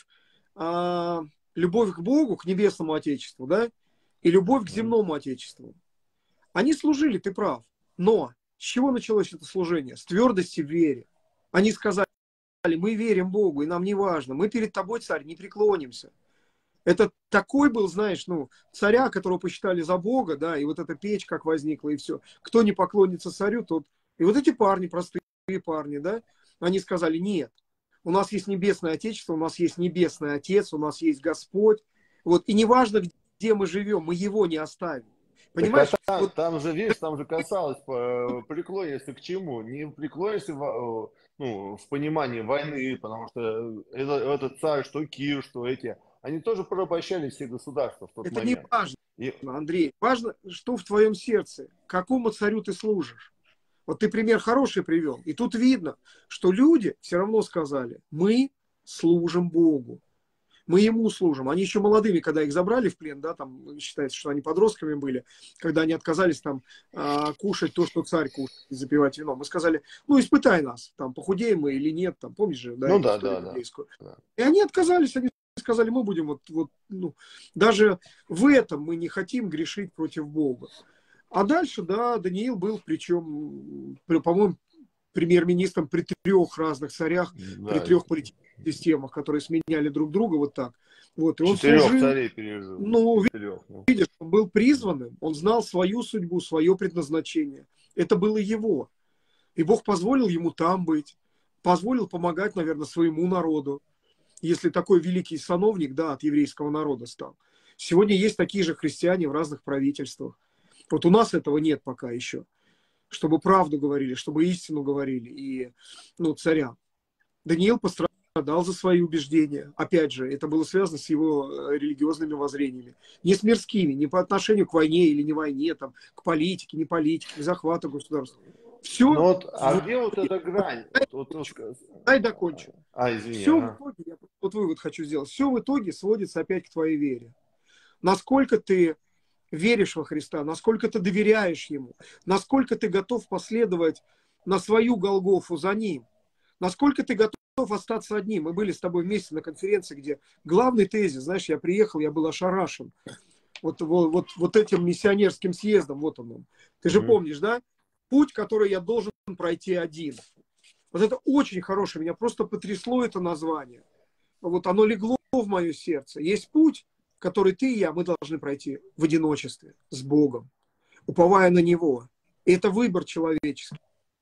а, любовь к Богу, к небесному Отечеству, да, и любовь к Мгм. земному Отечеству. Они служили, ты прав. Но с чего началось это служение? С твердости в вере. Они сказали, мы верим Богу, и нам не важно. Мы перед тобой, царь, не преклонимся. Это такой был, знаешь, ну, царя, которого посчитали за Бога, да, и вот эта печь как возникла, и все. Кто не поклонится царю, тот... И вот эти парни, простые парни, да, они сказали, нет, у нас есть небесное Отечество, у нас есть небесный Отец, у нас есть Господь. Вот, и неважно, где мы живем, мы его не оставим. Так а Понимаешь, там, вот там же, видишь, там же касалось, э, преклонишься к чему? Не преклонишься в, э, ну, в понимании войны, потому что это, этот царь, что Кир, что эти, они тоже порабощали все государства в тот это не момент. важно, И, Андрей. Важно, что в твоем сердце, какому царю ты служишь. Вот ты пример хороший привел. И тут видно, что люди все равно сказали, мы служим Богу. Мы ему служим. Они еще молодыми, когда их забрали в плен, да, там считается, что они подростками были, когда они отказались там а, кушать то, что царь кушает, и запивать вино. Мы сказали, ну, испытай нас, там, похудеем мы или нет, там, помнишь же, да, ну эту да, историю да, да. библейскую. Да. И они отказались, они сказали, мы будем вот, вот, ну, даже в этом мы не хотим грешить против Бога. А дальше, да, Даниил был, причем, по-моему, премьер-министром при трех разных царях, при Да, трех политических системах, которые сменяли друг друга вот так. Вот, и он четырех служил, царей пережил. ну, Четырех. Ну. видишь, он был призванным, он знал свою судьбу, свое предназначение. Это было его. И Бог позволил ему там быть, позволил помогать, наверное, своему народу, если такой великий сановник, да, от еврейского народа стал. Сегодня есть такие же христиане в разных правительствах. Вот у нас этого нет пока еще. Чтобы правду говорили, чтобы истину говорили и, ну, царям. Даниил пострадал за свои убеждения. Опять же, это было связано с его э, религиозными воззрениями. Не с мирскими, не по отношению к войне или не войне, там, к политике, не политике, к захвату государства. Ну Все, вот, а в... где вот эта грань? Вот, вот, вот, дай докончу. а, извини, Все в ага. итоге, я вот вывод хочу сделать, все в итоге сводится опять к твоей вере. Насколько ты веришь во Христа, насколько ты доверяешь Ему, насколько ты готов последовать на свою Голгофу за Ним, насколько ты готов остаться одним. Мы были с тобой вместе на конференции, где главный тезис, знаешь, я приехал, я был ошарашен вот, вот, вот, вот этим миссионерским съездом, вот он. он. Ты же Мгм. помнишь, да? Путь, который я должен пройти один. Вот это очень хорошее, меня просто потрясло это название. Вот оно легло в мое сердце. Есть путь, который ты и я, мы должны пройти в одиночестве, с Богом, уповая на Него. И это выбор человеческий.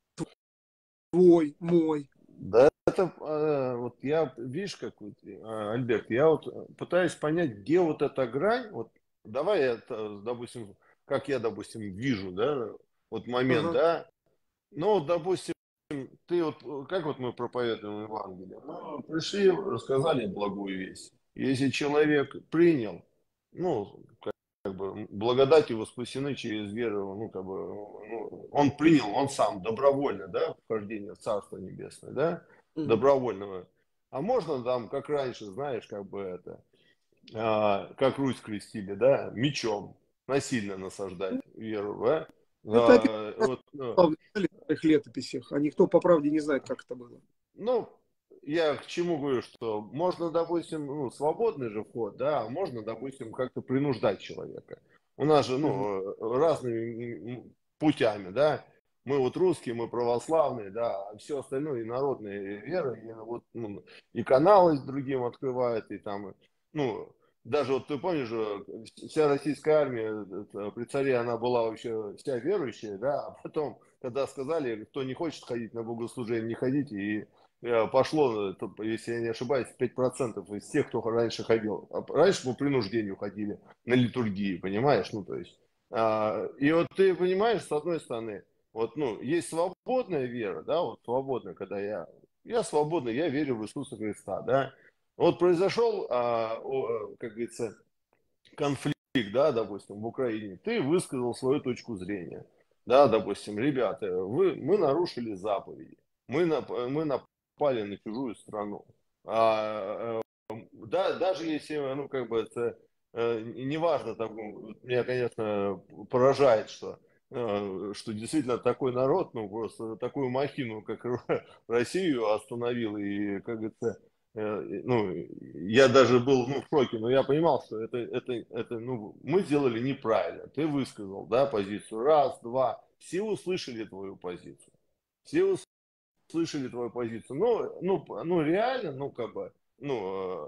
Твой, мой. Да, это э, вот я, видишь, как вот, э, Альберт, я вот пытаюсь понять, где вот эта грань. Вот давай я, это, допустим, как я, допустим, вижу, да, вот момент, Ага. да. Ну, вот, допустим, ты вот, как вот мы проповедуем Евангелие? Мы пришли, рассказали благую весть. Если человек принял, ну, как бы благодатью воспасены через веру, ну, как бы, ну, он принял, он сам добровольно, да, вхождение в Царство Небесное, да, Мгм. добровольного. А можно там, как раньше, знаешь, как бы это, а, как Русь крестили, да, мечом, насильно насаждать веру, да. Это опять А, вот, ну, в их летописях, а никто по правде не знает, как это было. ну, я к чему говорю, что можно, допустим, ну, свободный же вход, да, а можно, допустим, как-то принуждать человека. У нас же, Мгм. ну, разными путями, да. Мы вот русские, мы православные, да, а все остальное и народные веры, и, вот, ну, и каналы с другим открывают, и там, ну, даже вот ты помнишь, же, вся российская армия при царе, она была вообще вся верующая, да, а потом, когда сказали, кто не хочет ходить на богослужение, не ходите, и э, пошло, если я не ошибаюсь, пять процентов из тех, кто раньше ходил. Раньше по принуждению ходили на литургии, понимаешь, ну, то есть. А, и вот ты понимаешь, с одной стороны, вот, ну, есть свободная вера, да, вот свободная, когда я, я свободный, я верю в Иисуса Христа, да. Вот произошел, а, о, как говорится, конфликт, да, допустим, в Украине, ты высказал свою точку зрения, да, допустим, ребята, вы, мы нарушили заповеди, мы, нап, мы напали на чужую страну, а, да, даже если, ну, как бы это, э, неважно, там, меня, конечно, поражает, что, э, что действительно такой народ, ну, просто такую махину, как Россию остановил, и, как говорится, э, ну, я даже был, ну, в шоке, но я понимал, что это, это, это, ну, мы сделали неправильно, ты высказал, да, позицию, раз, два, все услышали твою позицию, все услышали твою позицию, ну, ну, ну, реально, ну, как бы, ну,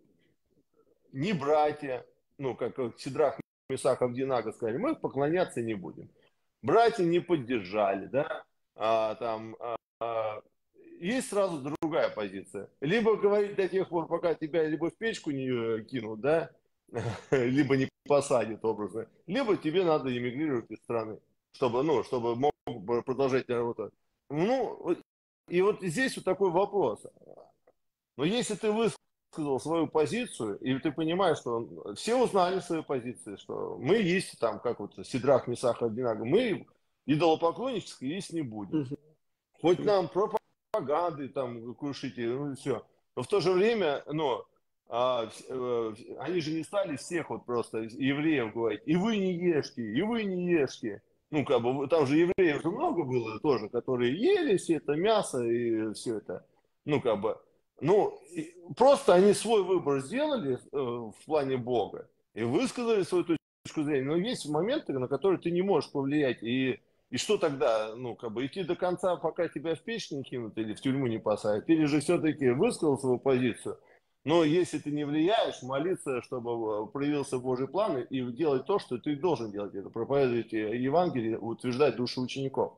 не братья, ну, как Сидрах, Месах, Авдинага сказали, мы поклоняться не будем. Братья не поддержали, да, а, там, а, а, есть сразу другая позиция. Либо говорить до тех пор, пока тебя либо в печку не кинут, да, либо не посадят образно, либо тебе надо эмигрировать из страны, чтобы, ну, чтобы мог продолжать работать. Ну, и вот здесь вот такой вопрос. Но если ты высказал свою позицию, и ты понимаешь, что все узнали свою позицию, что мы есть там, как вот Сидрах, Месах, Авдинага, мы идолопоклоннически есть не будем. Мгм. Хоть нам пропаганды там крушите, ну и все. Но в то же время, ну, а, э, они же не стали всех вот просто евреев говорить, и вы не ешьте, и вы не ешьте. Ну, как бы, там же евреев же много было тоже, которые ели все это мясо и все это. Ну, как бы, ну, и просто они свой выбор сделали э, в плане Бога и высказали свою точку зрения. Но есть моменты, на которые ты не можешь повлиять. И, и что тогда? Ну, как бы идти до конца, пока тебя в печь не кинут или в тюрьму не посадят? Или же все-таки высказал свою позицию? Но если ты не влияешь, молиться, чтобы проявился Божий план и делать то, что ты должен делать. Это проповедовать Евангелие, утверждать души учеников.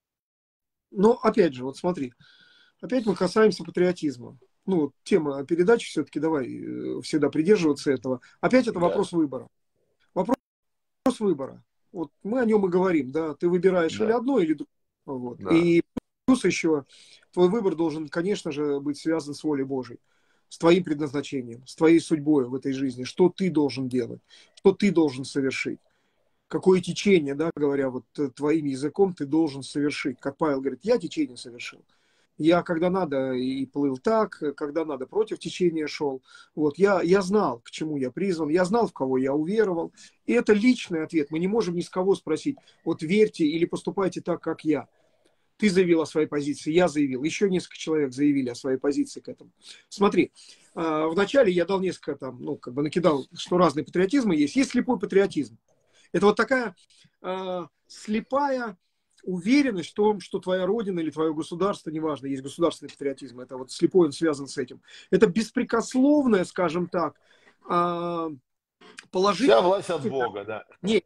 Но опять же, вот смотри, опять мы касаемся патриотизма. Ну, вот тема передачи все-таки, давай э, всегда придерживаться этого. Опять это Да, вопрос выбора. Вопрос выбора. Вот мы о нем и говорим, да, ты выбираешь или да, одно, или другое. Вот. да. И плюс еще твой выбор должен, конечно же, быть связан с волей Божией, с твоим предназначением, с твоей судьбой в этой жизни, что ты должен делать, что ты должен совершить. Какое течение, да, говоря вот твоим языком, ты должен совершить. Как Павел говорит, я течение совершил. Я когда надо и плыл так, когда надо против течения шел. Вот, я, я знал, к чему я призван, я знал, в кого я уверовал. И это личный ответ. Мы не можем ни с кого спросить, вот верьте или поступайте так, как я. Ты заявил о своей позиции, я заявил. Еще несколько человек заявили о своей позиции к этому. Смотри, вначале я дал несколько там, ну, как бы накидал, что разные патриотизмы есть. Есть слепой патриотизм. Это вот такая э, слепая уверенность в том, что твоя родина или твое государство, неважно, есть государственный патриотизм, это вот слепой, он связан с этим. Это беспрекословное, скажем так, э, положительное... Вся власть от Бога, да. Нет,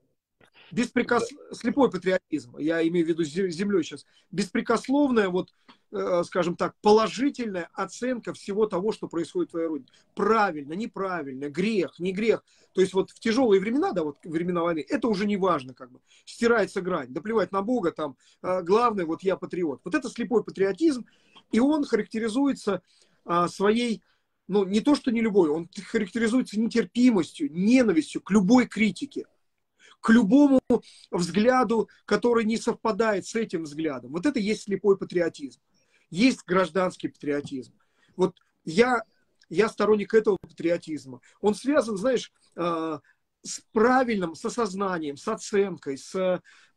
Да. беспрекос... слепой патриотизм, я имею в виду землей сейчас, беспрекословная, вот, э, скажем так, положительная оценка всего того, что происходит в твоей родине. Правильно, неправильно, грех, не грех. То есть вот в тяжелые времена, да, вот времена войны, это уже не важно, как бы, стирается грань, да плевать на Бога, там, э, главное, вот я патриот. Вот это слепой патриотизм, и он характеризуется э, своей, ну, не то, что не любой, он характеризуется нетерпимостью, ненавистью к любой критике, к любому взгляду, который не совпадает с этим взглядом. Вот это и есть слепой патриотизм. Есть гражданский патриотизм. Вот я, я сторонник этого патриотизма. Он связан, знаешь, э, с правильным, с осознанием, с оценкой, с, э,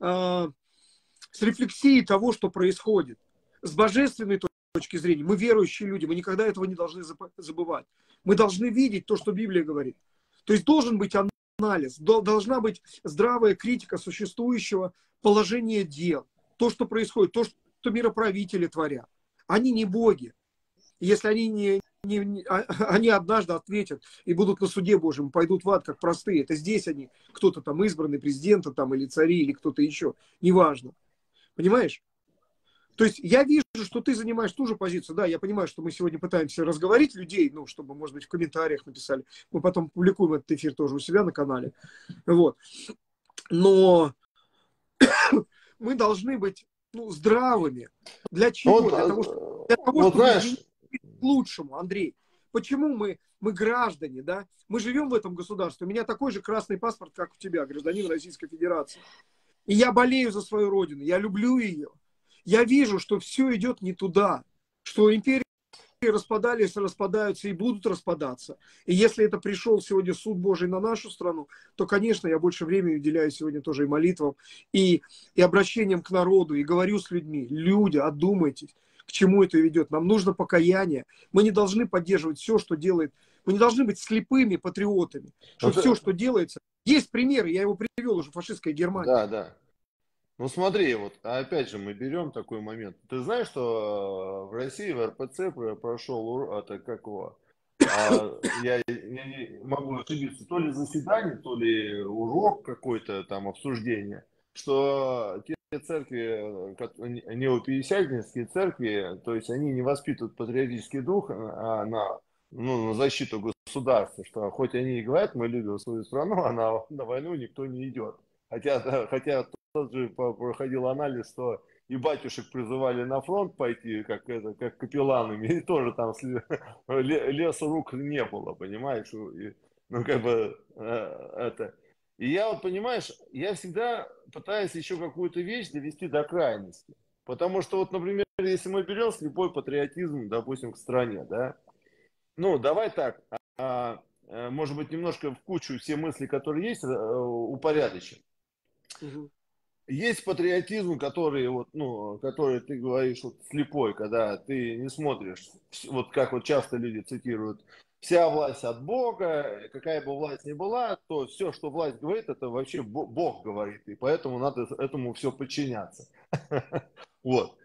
с рефлексией того, что происходит. С божественной точки зрения. Мы верующие люди, мы никогда этого не должны забывать. Мы должны видеть то, что Библия говорит. То есть должен быть анализ, должна быть здравая критика существующего положения дел. То, что происходит, то, что мироправители творят. Они не боги. Если они не, не, не, они однажды ответят и будут на суде Божьем, пойдут в ад как простые. Это здесь они, кто-то там избранный, президента там, или цари, или кто-то еще. Неважно. Понимаешь? То есть я вижу, что ты занимаешь ту же позицию. Да, я понимаю, что мы сегодня пытаемся разговорить людей, ну, чтобы, может быть, в комментариях написали. Мы потом публикуем этот эфир тоже у себя на канале. Вот. Но мы должны быть, ну, здравыми. Для чего? Вот, Для того, для того вот чтобы знаешь, изменить к лучшему, Андрей. Почему мы, мы граждане, да? Мы живем в этом государстве. У меня такой же красный паспорт, как у тебя, гражданин Российской Федерации. И я болею за свою родину, я люблю ее. Я вижу, что все идет не туда, что империи распадались, распадаются и будут распадаться. И если это пришел сегодня суд Божий на нашу страну, то, конечно, я больше времени уделяю сегодня тоже и молитвам, и, и обращением к народу, и говорю с людьми: люди, одумайтесь, к чему это ведет. Нам нужно покаяние. Мы не должны поддерживать все, что делает. Мы не должны быть слепыми патриотами, что вот, все, что делается. Есть примеры, я его привел уже, фашистская Германия. да, да. Ну смотри, вот опять же мы берем такой момент. Ты знаешь, что в России в эр пэ цэ прошел ур- это как его, а, я, я не могу ошибиться, то ли заседание, то ли урок какой-то там обсуждение, что те церкви, как- неопятидесятнические церкви, то есть они не воспитывают патриотический дух а, на, ну, на защиту государства, что хоть они и говорят, мы любим свою страну, а на, на войну никто не идет. Хотя, хотя тот же проходил анализ, что и батюшек призывали на фронт пойти, как, это, как капелланами, и тоже там леса рук не было, понимаешь? И, ну, как бы, э, это... И я вот, понимаешь, я всегда пытаюсь еще какую-то вещь довести до крайности. Потому что вот, например, если мы берем слепой патриотизм, допустим, к стране, да, ну, давай так, а, а, может быть, немножко в кучу все мысли, которые есть, упорядочим. Угу. Есть патриотизм, который, вот, ну, который ты говоришь вот, слепой, когда ты не смотришь, вот как вот часто люди цитируют: вся власть от Бога, какая бы власть ни была, то все, что власть говорит, это вообще Бог говорит, и поэтому надо этому все подчиняться. Вот.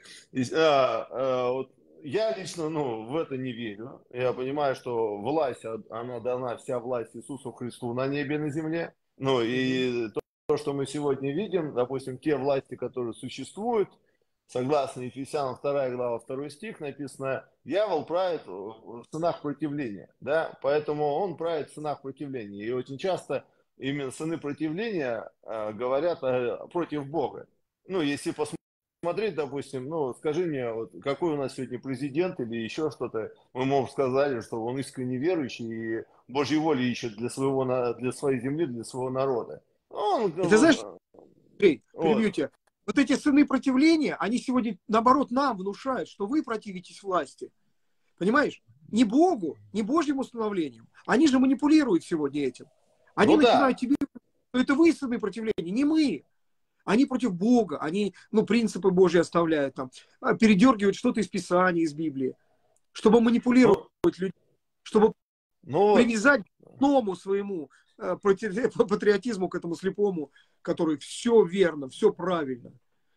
Я лично, ну, в это не верю. Я понимаю, что власть, она дана, вся власть Иисусу Христу на небе и на земле. Ну, и то, что мы сегодня видим, допустим, те власти, которые существуют, согласно Ефесянам вторая глава, второй стих написано: дьявол правит в ценах противления, да, поэтому он правит в ценах противления. И очень часто именно сыны противления э, говорят э, против Бога. Ну, если посмотреть, допустим, ну, скажи мне, вот, какой у нас сегодня президент или еще что-то, мы, может, сказали, что он искренне верующий и Божьей воли ищет для, своего, для своей земли, для своего народа. Он, И ты знаешь, Андрей, вот. перебью тебя. Вот эти сыны противления, они сегодня, наоборот, нам внушают, что вы противитесь власти. Понимаешь? Не Богу, не Божьим установлением. Они же манипулируют сегодня этим. Они Ну начинают да. тебе, что это вы сыны противления, не мы. Они против Бога, они, ну, принципы Божьи оставляют там, передергивают что-то из Писания, из Библии, чтобы манипулировать ну, людей, чтобы ну вот. привязать к ному своему э, патриотизму, к этому слепому, который все верно, все правильно.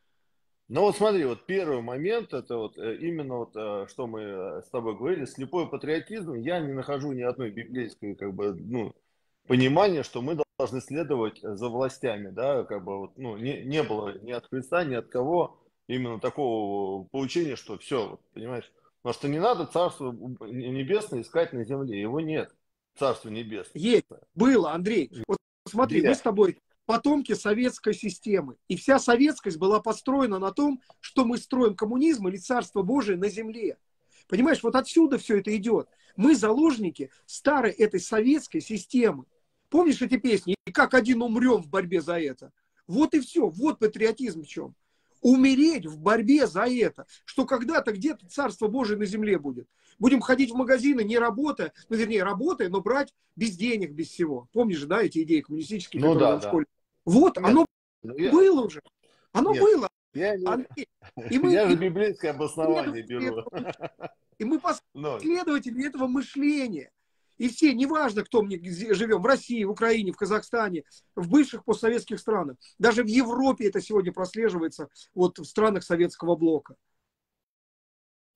Ну вот смотри, вот первый момент, это вот именно вот, что мы с тобой говорили, слепой патриотизм. Я не нахожу ни одной библейской, как бы, ну, понимания, что мы должны следовать за властями, да, как бы вот, ну, не, не было ни от Христа, ни от кого именно такого поучения, что все, вот, понимаешь, потому что не надо Царство Небесное искать на земле, его нет, Царство Небесное. Есть, было, Андрей. Вот смотри, Где? мы с тобой потомки советской системы. И вся советскость была построена на том, что мы строим коммунизм или Царство Божие на земле. Понимаешь, вот отсюда все это идет. Мы заложники старой этой советской системы. Помнишь эти песни? И как один умрем в борьбе за это. Вот и все. Вот патриотизм в чем. Умереть в борьбе за это. Что когда-то где-то Царство Божие на земле будет. Будем ходить в магазины, не работая, ну, вернее, работая, но брать без денег, без всего. Помнишь же, да, эти идеи коммунистические, Ну которые да, нам в да. школе. Вот, Нет, оно я, было уже. Оно нет, было. я, не, Андрей. И мы, я и же мы библейское обоснование беру. последователи, и мы Но, последователи этого мышления. И все, неважно, кто мы живем, в России, в Украине, в Казахстане, в бывших постсоветских странах. Даже в Европе это сегодня прослеживается, вот в странах советского блока.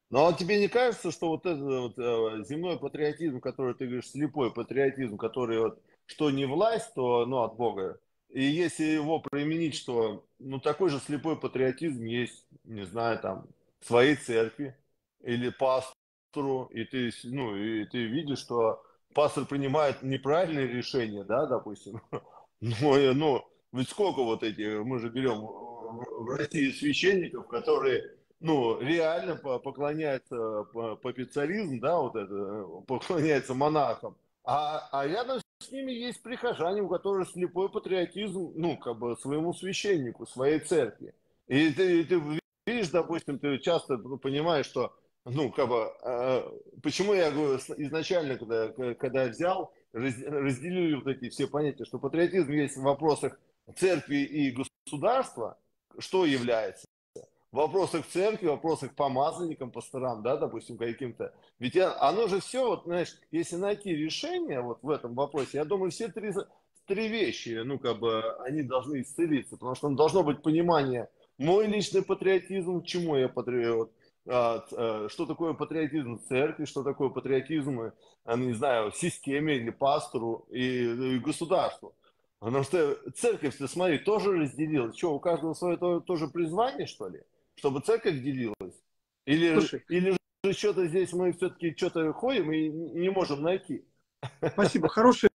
Но тебе не кажется, что вот этот вот, э, земной патриотизм, который ты говоришь, слепой патриотизм, который вот, что не власть, то ну, от Бога, и если его применить, что ну такой же слепой патриотизм есть, не знаю, там, в своей церкви или пастору, и ты, с- ну, и ты видишь, что пастор принимает неправильные решения, да, допустим. Ну, и, ну, ведь сколько вот этих, мы же берем в в России священников, которые ну, реально по- поклоняется по- папицаризм, да, вот это, э, поклоняется монахам. А, а рядом с ними есть прихожане, у которых слепой патриотизм, ну, как бы своему священнику, своей церкви. И ты, ты видишь, допустим, ты часто понимаешь, что, ну, как бы, э, почему я говорю, с- изначально, когда, когда я взял, раз- разделили вот эти все понятия, что патриотизм есть в вопросах церкви и государства, что является? В вопросах церкви, в вопросах помазанникам, пасторам, да, допустим, каким-то. Ведь я- оно же все, вот, знаешь, если найти решение вот в этом вопросе, я думаю, все три, за- три вещи, ну, как бы, они должны исцелиться, потому что должно быть понимание, мой личный патриотизм, к чему я патриот, а, ц- а, что такое патриотизм в церкви, что такое патриотизм, а, не знаю, в системе или пастору и, и государству. Потому что церковь, ты смотри, тоже разделилась. Что, у каждого свое то- тоже призвание, что ли? Чтобы церковь делилась? Или, Слушай, или же что-то здесь мы все-таки что-то ходим и не можем найти? спасибо. Хороший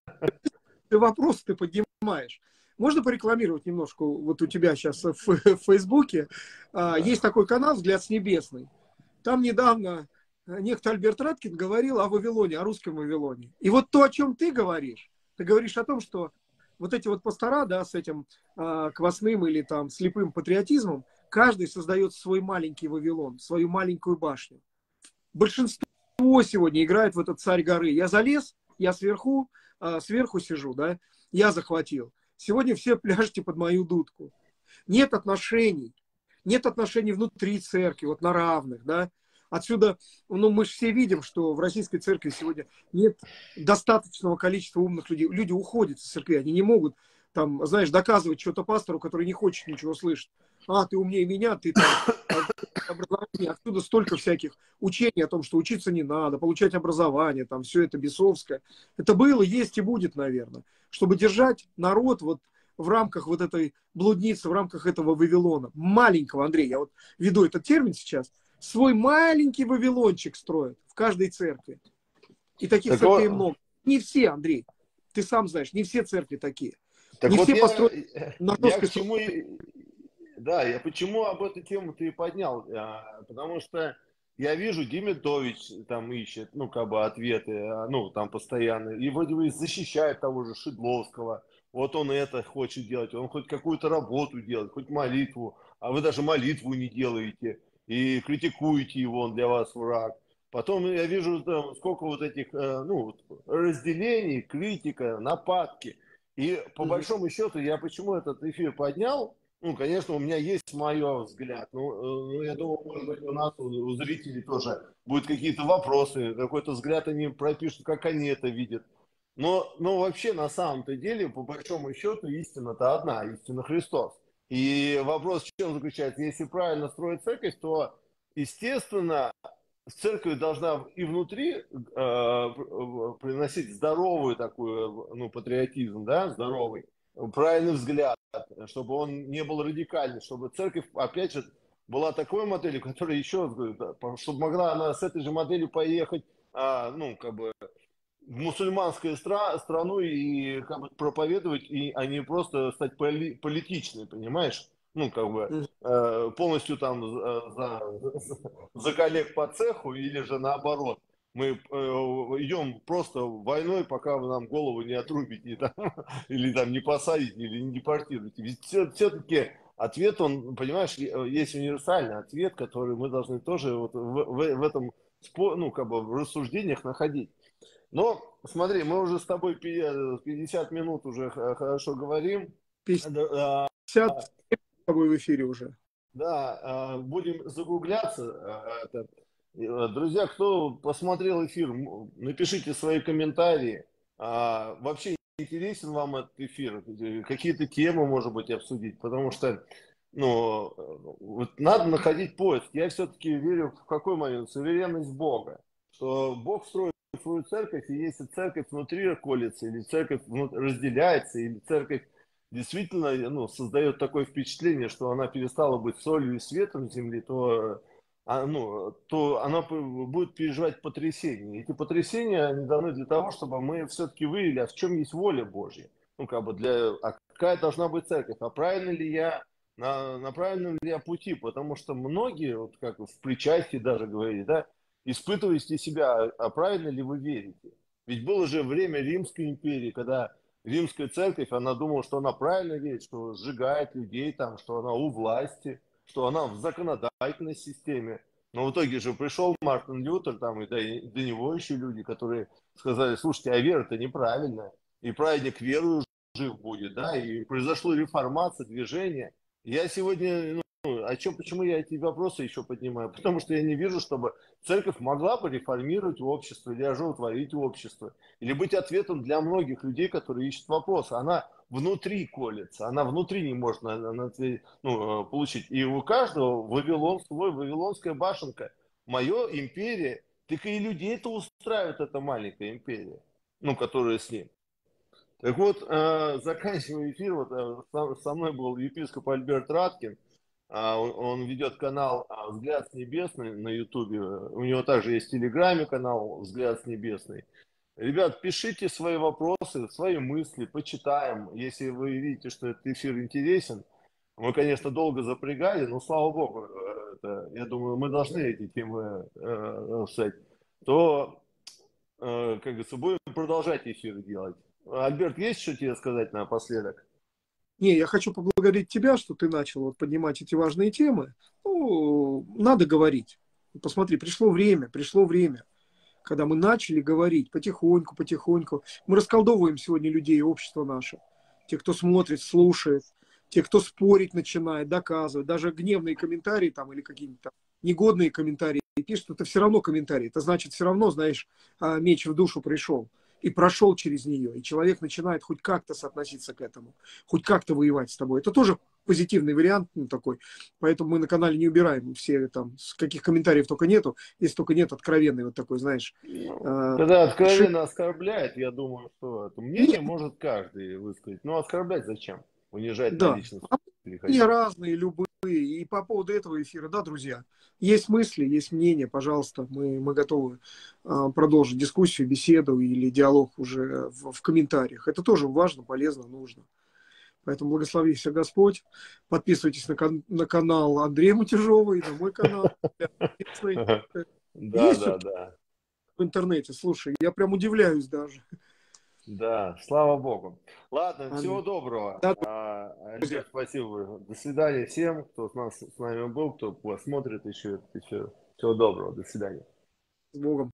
вопрос ты поднимаешь. Можно порекламировать немножко? Вот у тебя сейчас в, в Фейсбуке а, есть Да. такой канал «Взгляд с небесный». Там недавно некто Альберт Раткин говорил о Вавилоне, о русском Вавилоне. И вот то, о чем ты говоришь, ты говоришь о том, что вот эти вот пастора, да, с этим а, квасным или там слепым патриотизмом, каждый создает свой маленький Вавилон, свою маленькую башню. Большинство сегодня играет в этот царь горы. Я залез, я сверху, а, сверху сижу, да, я захватил. Сегодня все пляшете под мою дудку. Нет отношений, нет отношений внутри церкви, вот на равных, да. Отсюда, ну, мы же все видим, что в российской церкви сегодня нет достаточного количества умных людей. Люди уходят из церкви, они не могут, там, знаешь, доказывать что-то пастору, который не хочет ничего слышать. А, ты умнее меня, ты там а, образование. Отсюда столько всяких учений о том, что учиться не надо, получать образование, там, все это бесовское. Это было, есть и будет, наверное. Чтобы держать народ вот в рамках вот этой блудницы, в рамках этого Вавилона. Маленького, Андрей, я вот веду этот термин сейчас, свой маленький Вавилончик строят в каждой церкви. И таких Так церквей вот, много. Не все, Андрей. Ты сам знаешь, не все церкви такие. так Не вот все я, построены на я к жесткой чему, и- да, я почему об эту тему ты и поднял, А, потому что я вижу, Демидович там ищет, ну, как бы ответы, а, ну, там постоянно, и вроде бы защищает того же Шедловского, вот он это хочет делать, он хоть какую-то работу делает, хоть молитву, а вы даже молитву не делаете, и критикуете его, он для вас враг. Потом я вижу там сколько вот этих, э, ну, вот разделений, критика, нападки. И по Мгм. большому счету я почему этот эфир поднял, ну, конечно, у меня есть мой взгляд. Ну, э, ну, я думаю, может быть, у нас, у, у зрителей тоже будут какие-то вопросы, какой-то взгляд они пропишут, как они это видят. Но, но вообще, на самом-то деле, по большому счету, истина-то одна, истина Христос. И вопрос в чем заключается? Если правильно строить церковь, то, естественно, церковь должна и внутри э, приносить здоровый такой, ну, патриотизм, да, здоровый, правильный взгляд, чтобы он не был радикальный, чтобы церковь, опять же, была такой моделью, которая еще, чтобы могла она с этой же моделью поехать, а, ну, как бы, в мусульманскую стра- страну и как бы проповедовать, и, а не просто стать поли- политичной, понимаешь? Ну, как бы Мгм. э, полностью там за, за, за коллег по цеху или же наоборот. Мы э, идем просто войной, пока вы нам голову не отрубите там, или там не посадите, или не депортируете. Ведь все, все-таки ответ, он, понимаешь, есть универсальный ответ, который мы должны тоже вот в, в, в этом спо- ну, как бы в рассуждениях находить. Ну, смотри, мы уже с тобой пятьдесят минут уже хорошо говорим. Да, пятьдесят с тобой в эфире уже. да, будем загугляться. Это. Друзья, кто посмотрел эфир, напишите свои комментарии. Вообще интересен вам этот эфир? Какие-то темы, может быть, обсудить? Потому что Ну, вот надо находить поиск. Я все-таки верю в какой момент? В суверенность Бога. Что Бог строит свою церковь, и если церковь внутри колется, или церковь внут- разделяется, или церковь действительно, ну, создает такое впечатление, что она перестала быть солью и светом земли, то, а, ну, то она п- будет переживать потрясения. Эти потрясения, они даны для того, чтобы мы все-таки выявили, а в чем есть воля Божья. Ну, как бы для, а какая должна быть церковь, а правильно ли я на, на правильном ли я пути, потому что многие, вот как в причастии даже говорили, да, испытываете себя, а а правильно ли вы верите. Ведь было же время Римской империи, когда Римская церковь, она думала, что она правильно верит, что сжигает людей там, что она у власти, что она в законодательной системе. Но в итоге же пришел Мартин Лютер, там, и до, до него еще люди, которые сказали, слушайте, а вера-то неправильная, и праведник верою жив будет, да, и произошла реформация, движение. Я сегодня, ну, о чем, почему я эти вопросы еще поднимаю? Потому что я не вижу, чтобы церковь могла бы реформировать общество или оживотворить общество, или быть ответом для многих людей, которые ищут вопросы. Она внутри колется, она внутри не может на, на, на, ну, получить. И у каждого Вавилон свой, Вавилонская башенка. Мое империя, так и людей-то устраивает эта маленькая империя, ну, которая с ним. Так вот, э, заканчивая эфир, вот, э, со, со мной был епископ Альберт Раткин. А, он, он ведет канал а, «Взгляд с небесный» на Ютубе. У него также есть в Телеграме канал «Взгляд с небесный». Ребят, пишите свои вопросы, свои мысли, почитаем. Если вы видите, что этот эфир интересен, мы, конечно, долго запрягали, но слава богу, э, это, я думаю, мы должны эти темы э, сказать, то, э, как говорится, будем продолжать эфир делать. Альберт, есть что тебе сказать напоследок? Не, я хочу поблагодарить тебя, что ты начал вот поднимать эти важные темы. Ну, надо говорить. Посмотри, пришло время, пришло время, когда мы начали говорить потихоньку, потихоньку. Мы расколдовываем сегодня людей, общество наше. Те, кто смотрит, слушает, те, кто спорить начинает, доказывает. Даже гневные комментарии там или какие-нибудь там негодные комментарии пишут, это все равно комментарии. Это значит, все равно, знаешь, а, меч в душу пришел и прошел через нее. И человек начинает хоть как-то соотноситься к этому, хоть как-то воевать с тобой. Это тоже позитивный вариант, ну, такой. Поэтому мы на канале не убираем все там, с каких комментариев только нету, если только нет откровенный вот такой, знаешь, Ну, э, когда ши- откровенно оскорбляет, я думаю, что это мнение Нет, может каждый высказать. Но оскорблять зачем? Унижать на да. личность А мнения переходить. разные, любые. И по поводу этого эфира, да, друзья, есть мысли, есть мнения, пожалуйста, мы, мы готовы а, продолжить дискуссию, беседу или диалог уже в, в комментариях. Это тоже важно, полезно, нужно. Поэтому благослови всех Господь. Подписывайтесь на, кан- на канал Андрея Мутяжова и на мой канал. Да, Есть да, что-то да. в интернете? Слушай, я прям удивляюсь даже. Да, слава Богу. Ладно, всего Аминь. доброго. Да, А, друзья, Альберт, спасибо. До свидания всем, кто с, нас, с нами был, кто посмотрит еще этот эфир. Всего доброго, до свидания. с Богом.